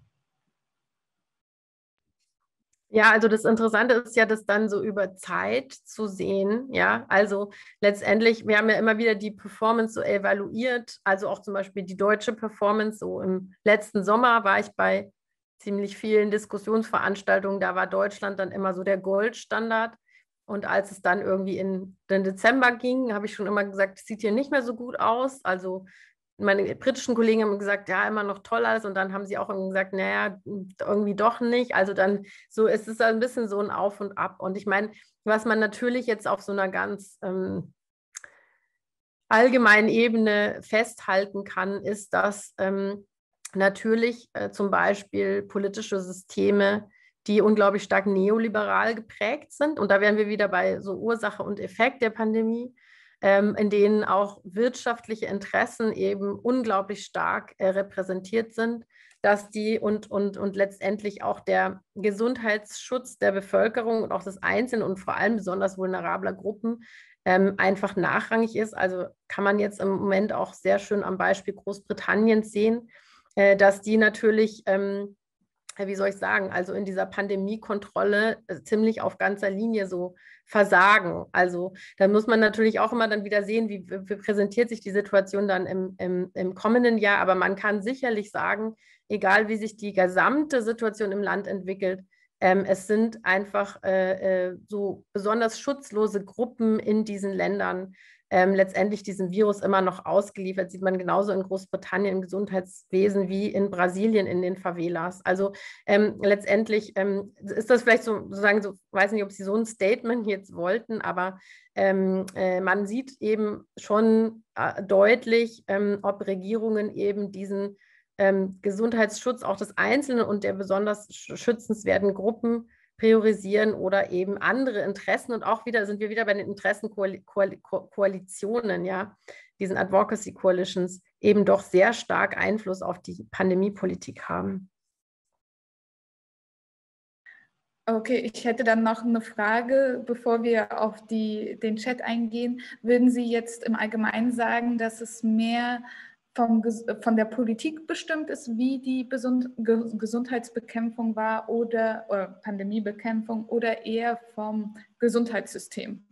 Ja, also das Interessante ist ja, das dann so über Zeit zu sehen, ja, also letztendlich, wir haben ja immer wieder die Performance so evaluiert, also auch zum Beispiel die deutsche Performance, so im letzten Sommer war ich bei ziemlich vielen Diskussionsveranstaltungen, da war Deutschland dann immer so der Goldstandard, und als es dann irgendwie in den Dezember ging, habe ich schon immer gesagt, es sieht hier nicht mehr so gut aus, also meine britischen Kollegen haben gesagt, ja, immer noch toll alles, und dann haben sie auch irgendwie gesagt, naja, irgendwie doch nicht. Also dann so, es ist ein bisschen so ein Auf und Ab. Und ich meine, was man natürlich jetzt auf so einer ganz ähm, allgemeinen Ebene festhalten kann, ist, dass ähm, natürlich äh, zum Beispiel politische Systeme, die unglaublich stark neoliberal geprägt sind, und da wären wir wieder bei so Ursache und Effekt der Pandemie, Ähm, in denen auch wirtschaftliche Interessen eben unglaublich stark äh, repräsentiert sind, dass die und, und, und letztendlich auch der Gesundheitsschutz der Bevölkerung und auch des Einzelnen und vor allem besonders vulnerabler Gruppen ähm, einfach nachrangig ist. Also kann man jetzt im Moment auch sehr schön am Beispiel Großbritanniens sehen, äh, dass die natürlich ähm, wie soll ich sagen, also in dieser Pandemiekontrolle äh, ziemlich auf ganzer Linie so versagen. Also da muss man natürlich auch immer dann wieder sehen, wie, wie präsentiert sich die Situation dann im, im, im kommenden Jahr. Aber man kann sicherlich sagen, egal wie sich die gesamte Situation im Land entwickelt, ähm, es sind einfach äh, äh, so besonders schutzlose Gruppen in diesen Ländern, Ähm, letztendlich diesem Virus immer noch ausgeliefert. Sieht man genauso in Großbritannien im Gesundheitswesen wie in Brasilien in den Favelas. Also ähm, letztendlich ähm, ist das vielleicht so, sozusagen, so, weiß nicht, ob Sie so ein Statement jetzt wollten, aber ähm, äh, man sieht eben schon äh, deutlich, ähm, ob Regierungen eben diesen ähm, Gesundheitsschutz auch des Einzelnen und der besonders schützenswerten Gruppen priorisieren oder eben andere Interessen. Und auch wieder sind wir wieder bei den Interessenkoalitionen, ja, diesen Advocacy Coalitions, eben doch sehr stark Einfluss auf die Pandemiepolitik haben. Okay, ich hätte dann noch eine Frage, bevor wir auf die, den Chat eingehen. Würden Sie jetzt im Allgemeinen sagen, dass es mehr vom, von der Politik bestimmt ist, wie die Gesundheitsbekämpfung war oder, oder Pandemiebekämpfung oder eher vom Gesundheitssystem?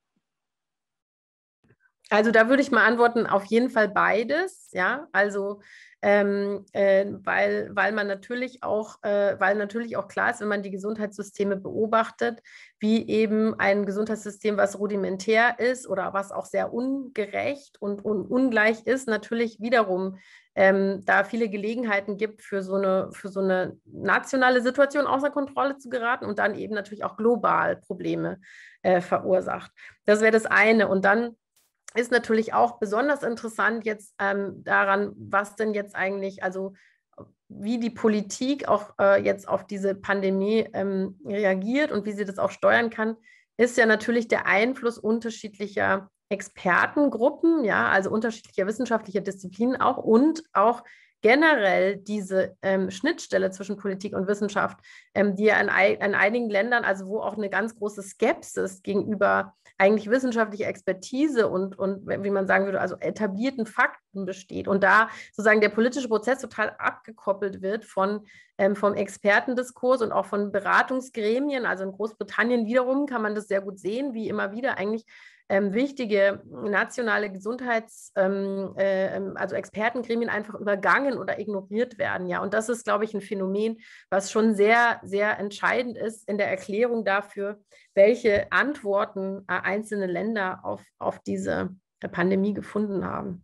Also da würde ich mal antworten, auf jeden Fall beides, ja, also ähm, äh, weil, weil man natürlich auch, äh, weil natürlich auch klar ist, wenn man die Gesundheitssysteme beobachtet, wie eben ein Gesundheitssystem, was rudimentär ist oder was auch sehr ungerecht und un ungleich ist, natürlich wiederum ähm, da viele Gelegenheiten gibt, für so eine, für so eine nationale Situation außer Kontrolle zu geraten und dann eben natürlich auch global Probleme äh, verursacht. Das wäre das eine. Und dann ist natürlich auch besonders interessant jetzt ähm, daran, was denn jetzt eigentlich, also wie die Politik auch äh, jetzt auf diese Pandemie ähm, reagiert und wie sie das auch steuern kann, ist ja natürlich der Einfluss unterschiedlicher Expertengruppen, ja, also unterschiedlicher wissenschaftlicher Disziplinen auch und auch generell diese ähm, Schnittstelle zwischen Politik und Wissenschaft, ähm, die ja in, in einigen Ländern, also wo auch eine ganz große Skepsis gegenüber eigentlich wissenschaftlicher Expertise und, und, wie man sagen würde, also etablierten Fakten besteht und da sozusagen der politische Prozess total abgekoppelt wird von, ähm, vom Expertendiskurs und auch von Beratungsgremien. Also in Großbritannien wiederum kann man das sehr gut sehen, wie immer wieder eigentlich Ähm, wichtige nationale Gesundheits-, ähm, äh, also Expertengremien einfach übergangen oder ignoriert werden. Ja, und das ist, glaube ich, ein Phänomen, was schon sehr, sehr entscheidend ist in der Erklärung dafür, welche Antworten äh, einzelne Länder auf, auf diese Pandemie gefunden haben.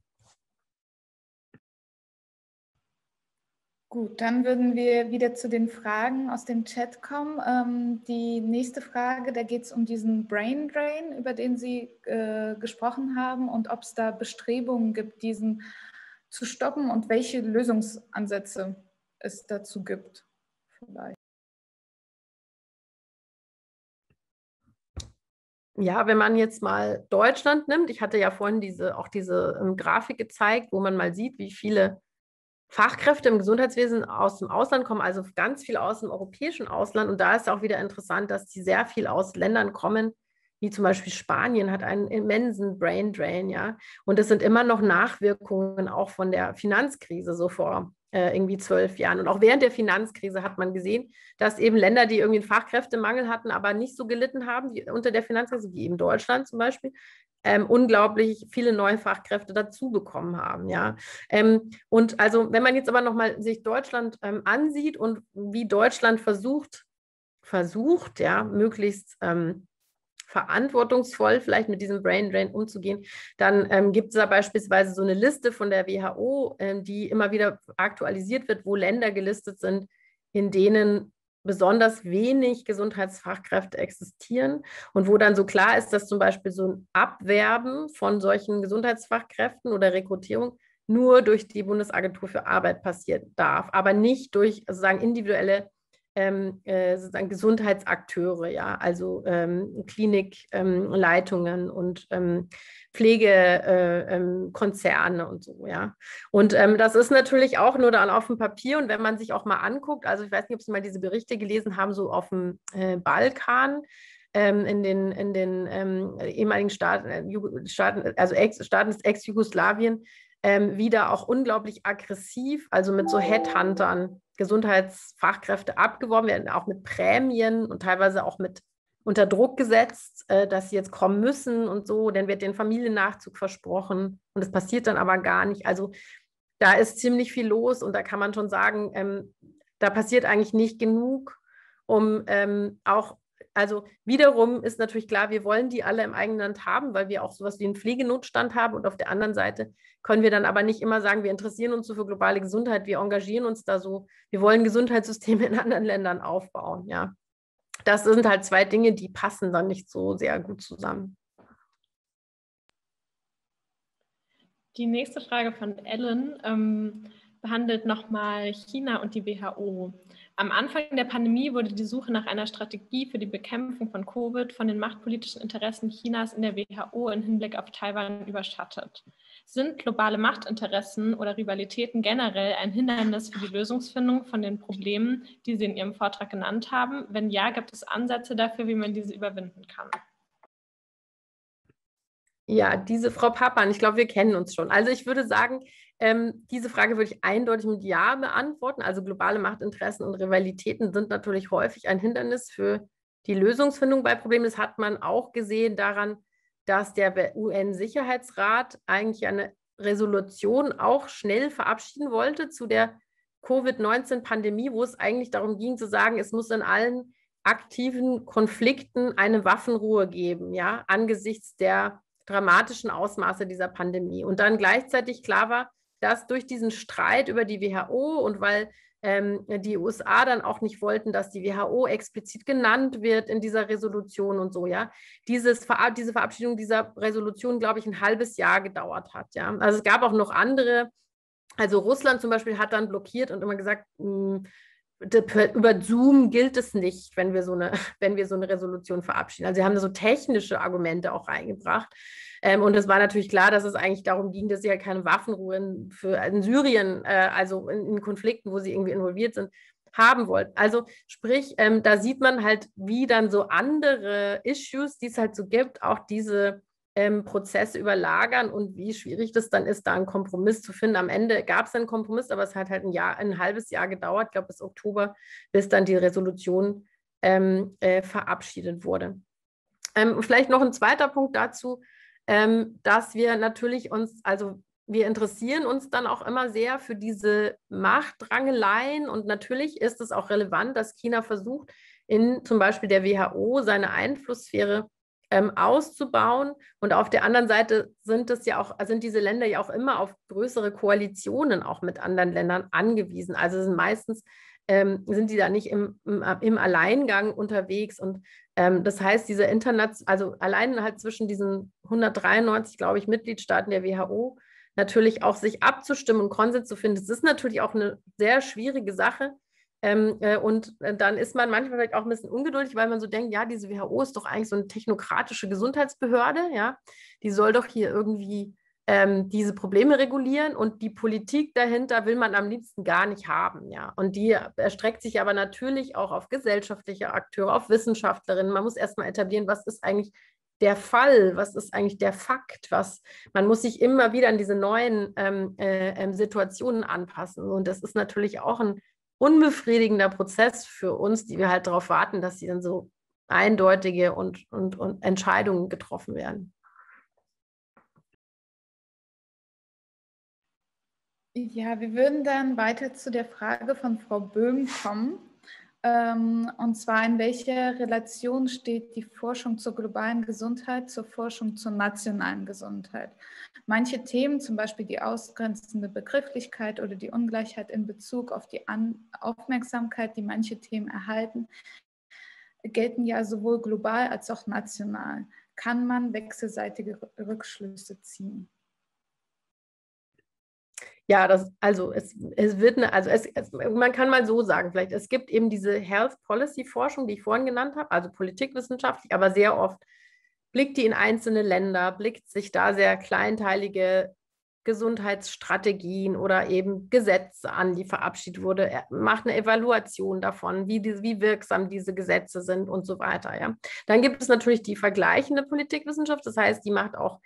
Gut, dann würden wir wieder zu den Fragen aus dem Chat kommen. Ähm, die nächste Frage, da geht es um diesen Brain Drain, über den Sie äh, gesprochen haben und ob es da Bestrebungen gibt, diesen zu stoppen und welche Lösungsansätze es dazu gibt. Vielleicht. Ja, wenn man jetzt mal Deutschland nimmt, ich hatte ja vorhin diese, auch diese ähm, Grafik gezeigt, wo man mal sieht, wie viele Fachkräfte im Gesundheitswesen aus dem Ausland kommen, also ganz viel aus dem europäischen Ausland. Und da ist auch wieder interessant, dass die sehr viel aus Ländern kommen, wie zum Beispiel Spanien hat einen immensen Brain Drain, ja. Und es sind immer noch Nachwirkungen auch von der Finanzkrise, so vor äh, irgendwie zwölf Jahren. Und auch während der Finanzkrise hat man gesehen, dass eben Länder, die irgendwie einen Fachkräftemangel hatten, aber nicht so gelitten haben wie unter der Finanzkrise, wie eben Deutschland zum Beispiel, Ähm, unglaublich viele neue Fachkräfte dazu bekommen haben, ja. Ähm, und also, wenn man jetzt aber nochmal sich Deutschland ähm, ansieht und wie Deutschland versucht, versucht, ja, möglichst ähm, verantwortungsvoll vielleicht mit diesem Brain Drain umzugehen, dann ähm, gibt es da beispielsweise so eine Liste von der W H O, ähm, die immer wieder aktualisiert wird, wo Länder gelistet sind, in denen besonders wenig Gesundheitsfachkräfte existieren und wo dann so klar ist, dass zum Beispiel so ein Abwerben von solchen Gesundheitsfachkräften oder Rekrutierung nur durch die Bundesagentur für Arbeit passieren darf, aber nicht durch sozusagen individuelle ähm, äh, sozusagen Gesundheitsakteure, ja, also ähm, Klinikleitungen ähm, und ähm, Pflegekonzerne äh, ähm, und so, ja. Und ähm, das ist natürlich auch nur dann auf dem Papier und wenn man sich auch mal anguckt, also ich weiß nicht, ob Sie mal diese Berichte gelesen haben, so auf dem äh, Balkan, ähm, in den, in den ähm, ehemaligen Staaten, äh, Staaten, also Ex, Staaten des Ex-Jugoslawien, ähm, wieder auch unglaublich aggressiv, also mit so Headhuntern Gesundheitsfachkräfte abgeworben, werden auch mit Prämien und teilweise auch mit unter Druck gesetzt, äh, dass sie jetzt kommen müssen und so. Dann wird den Familiennachzug versprochen und es passiert dann aber gar nicht. Also da ist ziemlich viel los und da kann man schon sagen, ähm, da passiert eigentlich nicht genug, um ähm, auch, also wiederum ist natürlich klar, wir wollen die alle im eigenen Land haben, weil wir auch sowas wie einen Pflegenotstand haben und auf der anderen Seite können wir dann aber nicht immer sagen, wir interessieren uns so für globale Gesundheit, wir engagieren uns da so, wir wollen Gesundheitssysteme in anderen Ländern aufbauen, ja. Das sind halt zwei Dinge, die passen dann nicht so sehr gut zusammen. Die nächste Frage von Ellen ähm, behandelt nochmal China und die W H O. Am Anfang der Pandemie wurde die Suche nach einer Strategie für die Bekämpfung von Covid von den machtpolitischen Interessen Chinas in der W H O im Hinblick auf Taiwan überschattet. Sind globale Machtinteressen oder Rivalitäten generell ein Hindernis für die Lösungsfindung von den Problemen, die Sie in Ihrem Vortrag genannt haben? Wenn ja, gibt es Ansätze dafür, wie man diese überwinden kann? Ja, diese Frau Pappan, ich glaube, wir kennen uns schon. Also ich würde sagen, ähm, diese Frage würde ich eindeutig mit Ja beantworten. Also globale Machtinteressen und Rivalitäten sind natürlich häufig ein Hindernis für die Lösungsfindung bei Problemen. Das hat man auch gesehen daran, dass der U N-Sicherheitsrat eigentlich eine Resolution auch schnell verabschieden wollte zu der Covid neunzehn Pandemie, wo es eigentlich darum ging zu sagen, es muss in allen aktiven Konflikten eine Waffenruhe geben, ja, angesichts der dramatischen Ausmaße dieser Pandemie. Und dann gleichzeitig klar war, dass durch diesen Streit über die W H O und weil ähm, die U S A dann auch nicht wollten, dass die W H O explizit genannt wird in dieser Resolution und so, ja, dieses, diese Verabschiedung dieser Resolution, glaube ich, ein halbes Jahr gedauert hat, ja. Also es gab auch noch andere, also Russland zum Beispiel hat dann blockiert und immer gesagt, mh, über Zoom gilt es nicht, wenn wir so eine, wenn wir so eine Resolution verabschieden. Also sie haben da so technische Argumente auch reingebracht. Ähm, und es war natürlich klar, dass es eigentlich darum ging, dass sie ja keine Waffenruhe in, für, in Syrien, äh, also in, in Konflikten, wo sie irgendwie involviert sind, haben wollten. Also sprich, ähm, da sieht man halt, wie dann so andere Issues, die es halt so gibt, auch diese Ähm, Prozesse überlagern und wie schwierig das dann ist, da einen Kompromiss zu finden. Am Ende gab es einen Kompromiss, aber es hat halt ein Jahr, ein halbes Jahr gedauert, ich glaube bis Oktober, bis dann die Resolution ähm, äh, verabschiedet wurde. Ähm, vielleicht noch ein zweiter Punkt dazu, ähm, dass wir natürlich uns, also wir interessieren uns dann auch immer sehr für diese Machtrangeleien und natürlich ist es auch relevant, dass China versucht, in zum Beispiel der W H O seine Einflusssphäre auszubauen. Und auf der anderen Seite sind es ja auch, sind diese Länder ja auch immer auf größere Koalitionen auch mit anderen Ländern angewiesen. Also sind meistens ähm, sind die da nicht im, im, im Alleingang unterwegs. Und ähm, das heißt, diese Internation, also allein halt zwischen diesen hundertdreiundneunzig, glaube ich, Mitgliedstaaten der W H O natürlich auch sich abzustimmen und Konsens zu finden, das ist natürlich auch eine sehr schwierige Sache. Ähm, äh, und äh, dann ist man manchmal vielleicht auch ein bisschen ungeduldig, weil man so denkt, ja, diese W H O ist doch eigentlich so eine technokratische Gesundheitsbehörde, ja, die soll doch hier irgendwie ähm, diese Probleme regulieren und die Politik dahinter will man am liebsten gar nicht haben, ja. Und die erstreckt sich aber natürlich auch auf gesellschaftliche Akteure, auf Wissenschaftlerinnen. Man muss erstmal etablieren, was ist eigentlich der Fall, was ist eigentlich der Fakt, was, man muss sich immer wieder an diese neuen ähm, äh, Situationen anpassen. Und das ist natürlich auch ein unbefriedigender Prozess für uns, die wir halt darauf warten, dass sie dann so eindeutige und, und, und Entscheidungen getroffen werden. Ja, wir würden dann weiter zu der Frage von Frau Böhm kommen. Und zwar, in welcher Relation steht die Forschung zur globalen Gesundheit zur Forschung zur nationalen Gesundheit? Manche Themen, zum Beispiel die ausgrenzende Begrifflichkeit oder die Ungleichheit in Bezug auf die An- Aufmerksamkeit, die manche Themen erhalten, gelten ja sowohl global als auch national. Kann man wechselseitige Rückschlüsse ziehen? Ja, das, also es, es wird eine, also es, es, man kann mal so sagen, vielleicht, es gibt eben diese Health Policy Forschung, die ich vorhin genannt habe, also politikwissenschaftlich, aber sehr oft blickt die in einzelne Länder, blickt sich da sehr kleinteilige Gesundheitsstrategien oder eben Gesetze an, die verabschiedet wurde, er macht eine Evaluation davon, wie, die, wie wirksam diese Gesetze sind und so weiter. Ja. Dann gibt es natürlich die vergleichende Politikwissenschaft, das heißt, die macht auch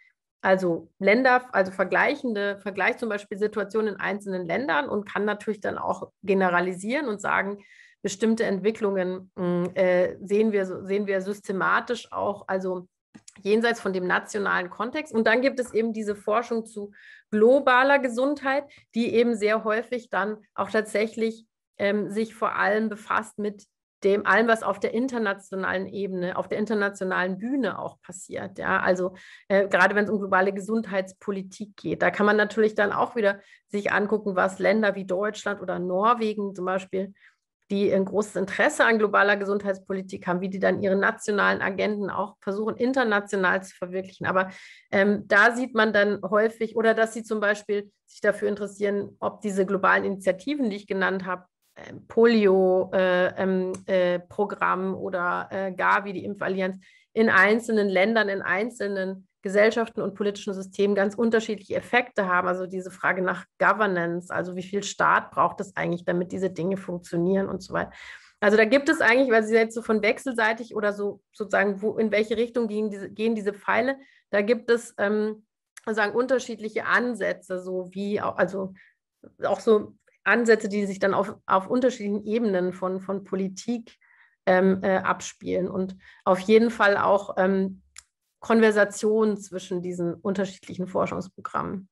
also Länder, also vergleichende, Vergleich zum Beispiel Situationen in einzelnen Ländern und kann natürlich dann auch generalisieren und sagen, bestimmte Entwicklungen äh, sehen wir, sehen wir systematisch auch, also jenseits von dem nationalen Kontext. Und dann gibt es eben diese Forschung zu globaler Gesundheit, die eben sehr häufig dann auch tatsächlich ähm, sich vor allem befasst mit dem allem, was auf der internationalen Ebene, auf der internationalen Bühne auch passiert. Ja, also äh, gerade wenn es um globale Gesundheitspolitik geht, da kann man natürlich dann auch wieder sich angucken, was Länder wie Deutschland oder Norwegen zum Beispiel, die ein großes Interesse an globaler Gesundheitspolitik haben, wie die dann ihre nationalen Agenden auch versuchen, international zu verwirklichen. Aber ähm, da sieht man dann häufig, oder dass sie zum Beispiel sich dafür interessieren, ob diese globalen Initiativen, die ich genannt habe, äh, Polio-Programm äh, äh, oder äh, Gavi, die Impfallianz, in einzelnen Ländern, in einzelnen Gesellschaften und politischen Systemen ganz unterschiedliche Effekte haben. Also diese Frage nach Governance, also wie viel Staat braucht es eigentlich, damit diese Dinge funktionieren und so weiter. Also da gibt es eigentlich, weil Sie jetzt so von wechselseitig oder so sozusagen, wo, in welche Richtung gehen diese, gehen diese Pfeile, da gibt es ähm, sozusagen unterschiedliche Ansätze, so wie auch, also auch so Ansätze, die sich dann auf, auf unterschiedlichen Ebenen von, von Politik ähm, äh, abspielen und auf jeden Fall auch ähm, Konversation zwischen diesen unterschiedlichen Forschungsprogrammen.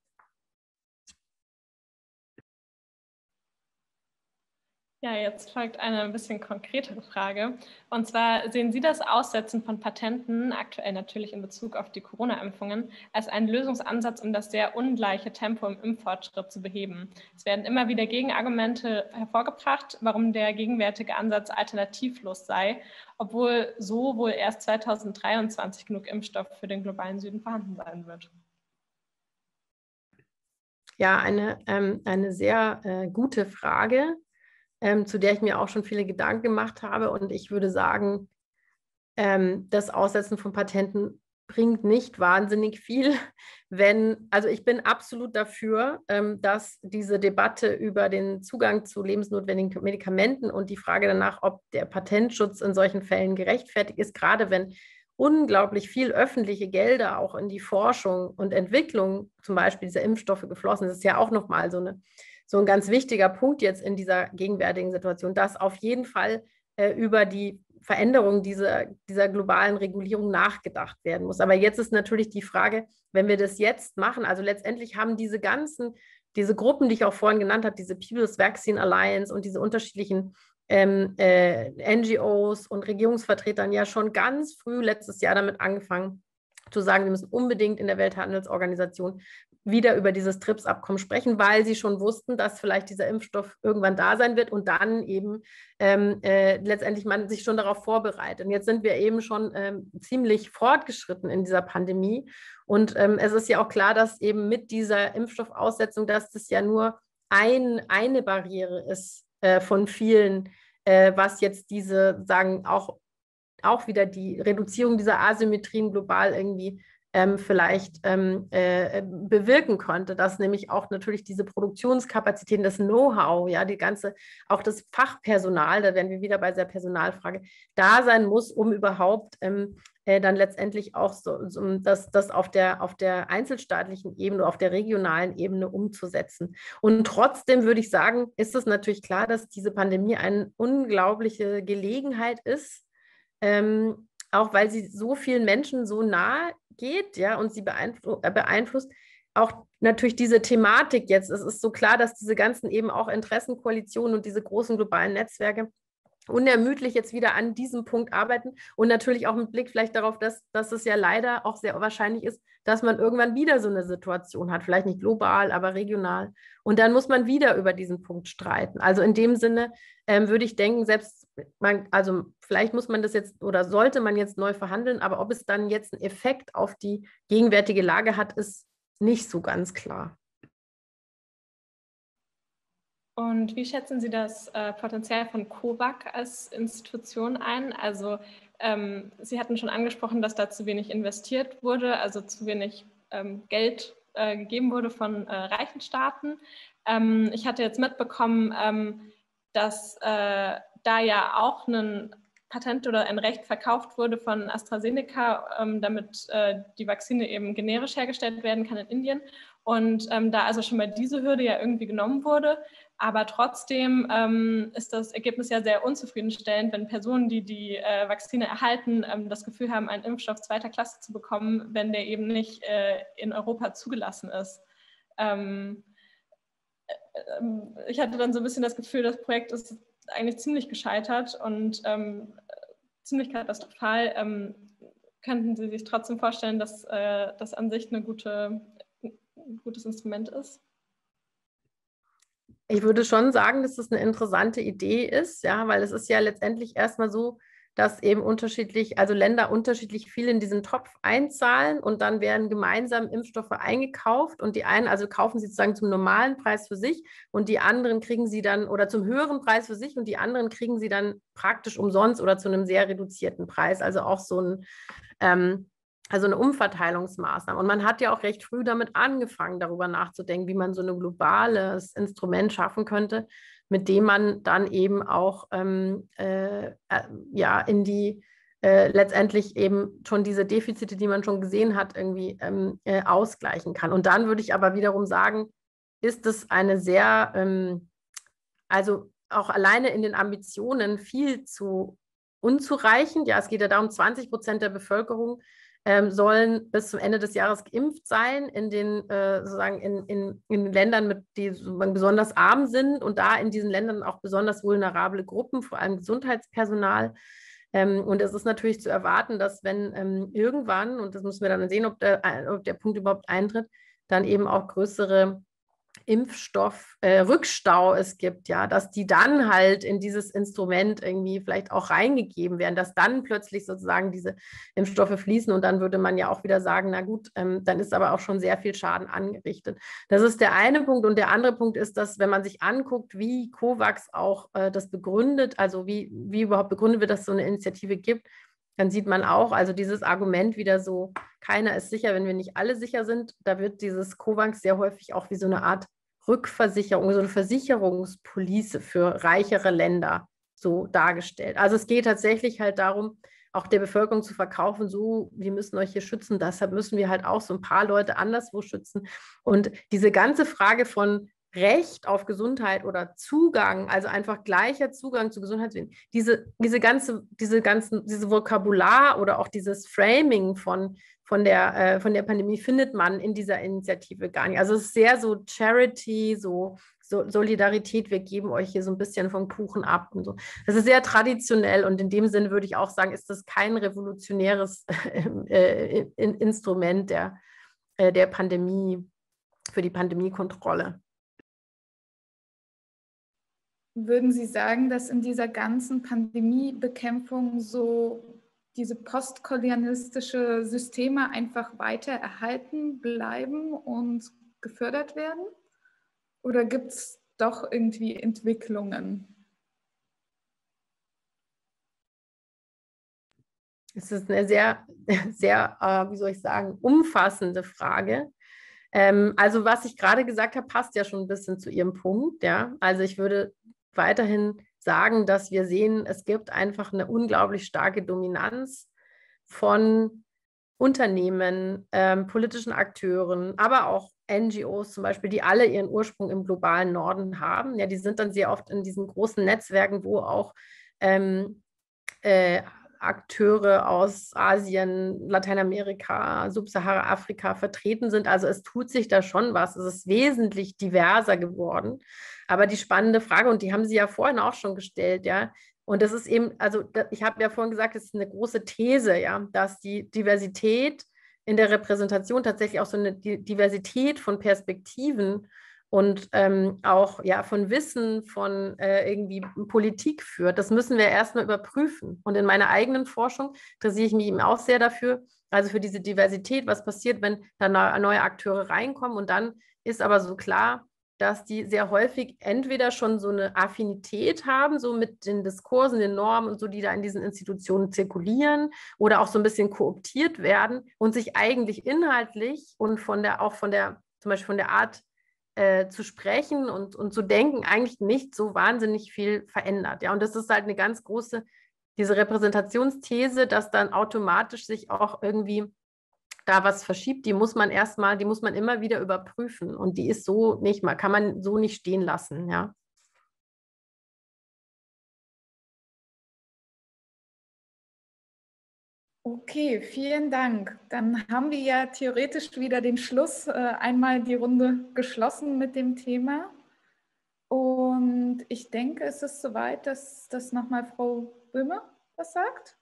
Ja, jetzt folgt eine ein bisschen konkretere Frage. Und zwar, sehen Sie das Aussetzen von Patenten, aktuell natürlich in Bezug auf die Corona-Impfungen, als einen Lösungsansatz, um das sehr ungleiche Tempo im Impffortschritt zu beheben? Es werden immer wieder Gegenargumente hervorgebracht, warum der gegenwärtige Ansatz alternativlos sei, obwohl so wohl erst zweitausenddreiundzwanzig genug Impfstoff für den globalen Süden vorhanden sein wird. Ja, eine, ähm, eine sehr äh, gute Frage, ähm, zu der ich mir auch schon viele Gedanken gemacht habe. Und ich würde sagen, ähm, das Aussetzen von Patenten bringt nicht wahnsinnig viel, wenn, also ich bin absolut dafür, ähm, dass diese Debatte über den Zugang zu lebensnotwendigen Medikamenten und die Frage danach, ob der Patentschutz in solchen Fällen gerechtfertigt ist, gerade wenn unglaublich viel öffentliche Gelder auch in die Forschung und Entwicklung zum Beispiel dieser Impfstoffe geflossen. Das ist ja auch nochmal so, eine, so ein ganz wichtiger Punkt jetzt in dieser gegenwärtigen Situation, dass auf jeden Fall äh, über die Veränderung dieser, dieser globalen Regulierung nachgedacht werden muss. Aber jetzt ist natürlich die Frage, wenn wir das jetzt machen, also letztendlich haben diese ganzen, diese Gruppen, die ich auch vorhin genannt habe, diese People's Vaccine Alliance und diese unterschiedlichen Ähm, äh, N G Os und Regierungsvertretern ja schon ganz früh letztes Jahr damit angefangen zu sagen, wir müssen unbedingt in der Welthandelsorganisation wieder über dieses TRIPS-Abkommen sprechen, weil sie schon wussten, dass vielleicht dieser Impfstoff irgendwann da sein wird und dann eben ähm, äh, letztendlich man sich schon darauf vorbereitet. Und jetzt sind wir eben schon ähm, ziemlich fortgeschritten in dieser Pandemie und ähm, es ist ja auch klar, dass eben mit dieser Impfstoffaussetzung, dass das ja nur ein, eine Barriere ist, von vielen, äh, was jetzt diese, sagen, auch, auch wieder die Reduzierung dieser Asymmetrien global irgendwie ähm, vielleicht ähm, äh, bewirken könnte, dass nämlich auch natürlich diese Produktionskapazitäten, das Know-how, ja, die ganze, auch das Fachpersonal, da wären wir wieder bei der Personalfrage, da sein muss, um überhaupt ähm, äh, dann letztendlich auch so, so das, das auf der, auf der einzelstaatlichen Ebene, auf der regionalen Ebene umzusetzen. Und trotzdem würde ich sagen, ist es natürlich klar, dass diese Pandemie eine unglaubliche Gelegenheit ist, ähm, auch weil sie so vielen Menschen so nahe geht, ja, und sie beeinflu äh, beeinflusst auch natürlich diese Thematik jetzt. Es ist so klar, dass diese ganzen eben auch Interessenkoalitionen und diese großen globalen Netzwerke unermüdlich jetzt wieder an diesem Punkt arbeiten und natürlich auch mit Blick vielleicht darauf, dass, dass es ja leider auch sehr wahrscheinlich ist, dass man irgendwann wieder so eine Situation hat, vielleicht nicht global, aber regional. Und dann muss man wieder über diesen Punkt streiten. Also in dem Sinne ähm, würde ich denken, selbst man, also vielleicht muss man das jetzt oder sollte man jetzt neu verhandeln, aber ob es dann jetzt einen Effekt auf die gegenwärtige Lage hat, ist nicht so ganz klar. Und wie schätzen Sie das äh, Potenzial von COVAX als Institution ein? Also ähm, Sie hatten schon angesprochen, dass da zu wenig investiert wurde, also zu wenig ähm, Geld äh, gegeben wurde von äh, reichen Staaten. Ähm, ich hatte jetzt mitbekommen, ähm, dass äh, da ja auch ein Patent oder ein Recht verkauft wurde von AstraZeneca, ähm, damit äh, die Vakzine eben generisch hergestellt werden kann in Indien. Und ähm, da also schon mal diese Hürde ja irgendwie genommen wurde, aber trotzdem ähm, ist das Ergebnis ja sehr unzufriedenstellend, wenn Personen, die die äh, Vakzine erhalten, ähm, das Gefühl haben, einen Impfstoff zweiter Klasse zu bekommen, wenn der eben nicht äh, in Europa zugelassen ist. Ähm, äh, ich hatte dann so ein bisschen das Gefühl, das Projekt ist eigentlich ziemlich gescheitert und ähm, ziemlich katastrophal. Ähm, könnten Sie sich trotzdem vorstellen, dass äh, das an sich eine gute, ein gutes Instrument ist? Ich würde schon sagen, dass das eine interessante Idee ist, ja, weil es ist ja letztendlich erstmal so, dass eben unterschiedlich, also Länder unterschiedlich viel in diesen Topf einzahlen und dann werden gemeinsam Impfstoffe eingekauft und die einen, also kaufen sie sozusagen zum normalen Preis für sich und die anderen kriegen sie dann, oder zum höheren Preis für sich und die anderen kriegen sie dann praktisch umsonst oder zu einem sehr reduzierten Preis. Also auch so ein, ähm, also eine Umverteilungsmaßnahme. Und man hat ja auch recht früh damit angefangen, darüber nachzudenken, wie man so ein globales Instrument schaffen könnte, mit dem man dann eben auch ähm, äh, äh, ja, in die äh, letztendlich eben schon diese Defizite, die man schon gesehen hat, irgendwie ähm, äh, ausgleichen kann. Und dann würde ich aber wiederum sagen, ist es eine sehr, ähm, also auch alleine in den Ambitionen viel zu unzureichend. Ja, es geht ja darum, zwanzig Prozent der Bevölkerung Ähm, sollen bis zum Ende des Jahres geimpft sein in den äh, sozusagen in, in, in Ländern, mit, die besonders arm sind und da in diesen Ländern auch besonders vulnerable Gruppen, vor allem Gesundheitspersonal. Ähm, und es ist natürlich zu erwarten, dass wenn ähm, irgendwann, und das müssen wir dann sehen, ob der, ob der Punkt überhaupt eintritt, dann eben auch größere Impfstoffrückstau äh, es gibt, ja, dass die dann halt in dieses Instrument irgendwie vielleicht auch reingegeben werden, dass dann plötzlich sozusagen diese Impfstoffe fließen und dann würde man ja auch wieder sagen, na gut, ähm, dann ist aber auch schon sehr viel Schaden angerichtet. Das ist der eine Punkt und der andere Punkt ist, dass wenn man sich anguckt, wie COVAX auch äh, das begründet, also wie, wie überhaupt begründet wird, dass es so eine Initiative gibt, dann sieht man auch, also dieses Argument wieder so, keiner ist sicher, wenn wir nicht alle sicher sind, da wird dieses COVAX sehr häufig auch wie so eine Art Rückversicherung, so eine Versicherungspolice für reichere Länder so dargestellt. Also es geht tatsächlich halt darum, auch der Bevölkerung zu verkaufen, so, wir müssen euch hier schützen, deshalb müssen wir halt auch so ein paar Leute anderswo schützen. Und diese ganze Frage von Recht auf Gesundheit oder Zugang, also einfach gleicher Zugang zu Gesundheitswesen, diese, diese ganze, diese ganzen, diese Vokabular oder auch dieses Framing von, von, der, äh, von der Pandemie findet man in dieser Initiative gar nicht. Also es ist sehr so Charity, so, so Solidarität, wir geben euch hier so ein bisschen vom Kuchen ab und so. Das ist sehr traditionell und in dem Sinne würde ich auch sagen, ist das kein revolutionäres äh, in, Instrument der, äh, der Pandemie, für die Pandemiekontrolle. Würden Sie sagen, dass in dieser ganzen Pandemiebekämpfung so diese postkolonialistische Systeme einfach weiter erhalten bleiben und gefördert werden? Oder gibt es doch irgendwie Entwicklungen? Es ist eine sehr, sehr, äh, wie soll ich sagen, umfassende Frage. Ähm, also was ich gerade gesagt habe, passt ja schon ein bisschen zu Ihrem Punkt. Ja? Also ich würde weiterhin sagen, dass wir sehen, es gibt einfach eine unglaublich starke Dominanz von Unternehmen, ähm, politischen Akteuren, aber auch N G Os zum Beispiel, die alle ihren Ursprung im globalen Norden haben. Ja, die sind dann sehr oft in diesen großen Netzwerken, wo auch ähm, äh, Akteure aus Asien, Lateinamerika, Subsahara-Afrika vertreten sind. Also es tut sich da schon was. Es ist wesentlich diverser geworden. Aber die spannende Frage, und die haben Sie ja vorhin auch schon gestellt, ja, und das ist eben, also ich habe ja vorhin gesagt, es ist eine große These, ja, dass die Diversität in der Repräsentation tatsächlich auch so eine Diversität von Perspektiven und ähm, auch ja, von Wissen, von äh, irgendwie Politik führt. Das müssen wir erstmal überprüfen. Und in meiner eigenen Forschung interessiere ich mich eben auch sehr dafür, also für diese Diversität, was passiert, wenn da neue Akteure reinkommen. Und dann ist aber so klar, dass die sehr häufig entweder schon so eine Affinität haben, so mit den Diskursen, den Normen und so, die da in diesen Institutionen zirkulieren oder auch so ein bisschen kooptiert werden und sich eigentlich inhaltlich und von der, auch von der, zum Beispiel von der Art äh, zu sprechen und, und zu denken, eigentlich nicht so wahnsinnig viel verändert. Ja, und das ist halt eine ganz große diese Repräsentationsthese, dass dann automatisch sich auch irgendwie da was verschiebt, die muss man erstmal, die muss man immer wieder überprüfen. Und die ist so nicht mal, kann man so nicht stehen lassen, ja. Okay, vielen Dank. Dann haben wir ja theoretisch wieder den Schluss, äh, einmal die Runde geschlossen mit dem Thema. Und ich denke, es ist soweit, dass, dass nochmal Frau Böhme was sagt.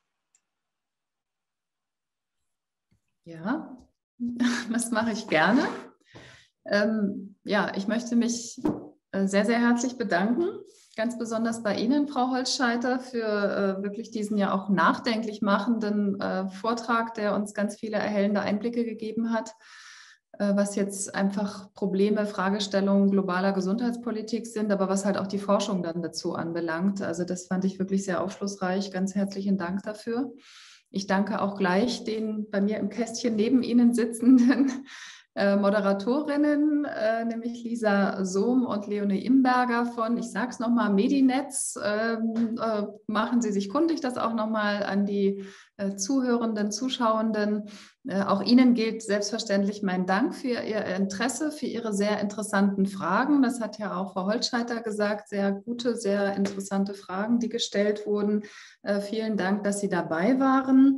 Ja, das mache ich gerne. Ähm, ja, ich möchte mich äh, sehr, sehr herzlich bedanken. Ganz besonders bei Ihnen, Frau Holzscheiter, für äh, wirklich diesen ja auch nachdenklich machenden äh, Vortrag, der uns ganz viele erhellende Einblicke gegeben hat, äh, was jetzt einfach Probleme, Fragestellungen globaler Gesundheitspolitik sind, aber was halt auch die Forschung dann dazu anbelangt. Also das fand ich wirklich sehr aufschlussreich. Ganz herzlichen Dank dafür. Ich danke auch gleich den bei mir im Kästchen neben Ihnen sitzenden Äh, Moderatorinnen, äh, nämlich Lisa Sohm und Leonie Imberger von, ich sage es nochmal, Medinetz. Ähm, äh, machen Sie sich kundig, das auch nochmal an die äh, Zuhörenden, Zuschauenden. Äh, auch Ihnen gilt selbstverständlich mein Dank für Ihr Interesse, für Ihre sehr interessanten Fragen. Das hat ja auch Frau Holzscheiter gesagt, sehr gute, sehr interessante Fragen, die gestellt wurden. Äh, vielen Dank, dass Sie dabei waren.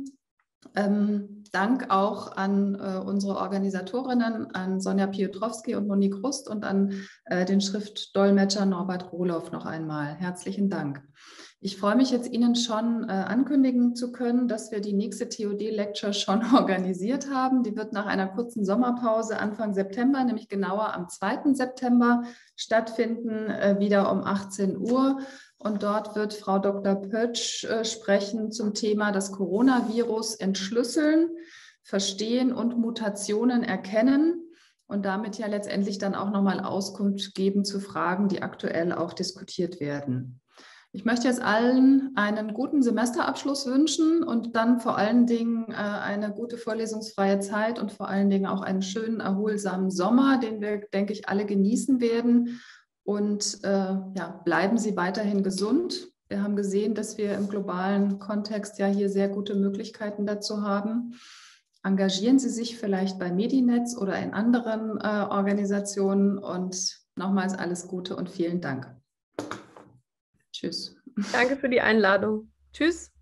Ähm, Dank auch an äh, unsere Organisatorinnen, an Sonja Piotrowski und Monique Rust und an äh, den Schriftdolmetscher Norbert Rohloff noch einmal. Herzlichen Dank. Ich freue mich jetzt Ihnen schon äh, ankündigen zu können, dass wir die nächste T O D-Lecture schon organisiert haben. Die wird nach einer kurzen Sommerpause Anfang September, nämlich genauer am zweiten September stattfinden, äh, wieder um achtzehn Uhr. Und dort wird Frau Doktor Pötsch äh, sprechen zum Thema das Coronavirus entschlüsseln, verstehen und Mutationen erkennen und damit ja letztendlich dann auch nochmal Auskunft geben zu Fragen, die aktuell auch diskutiert werden. Ich möchte jetzt allen einen guten Semesterabschluss wünschen und dann vor allen Dingen äh, eine gute vorlesungsfreie Zeit und vor allen Dingen auch einen schönen, erholsamen Sommer, den wir, denke ich, alle genießen werden. Und äh, ja, bleiben Sie weiterhin gesund. Wir haben gesehen, dass wir im globalen Kontext ja hier sehr gute Möglichkeiten dazu haben. Engagieren Sie sich vielleicht bei Medinetz oder in anderen äh, Organisationen. Und nochmals alles Gute und vielen Dank. Tschüss. Danke für die Einladung. Tschüss.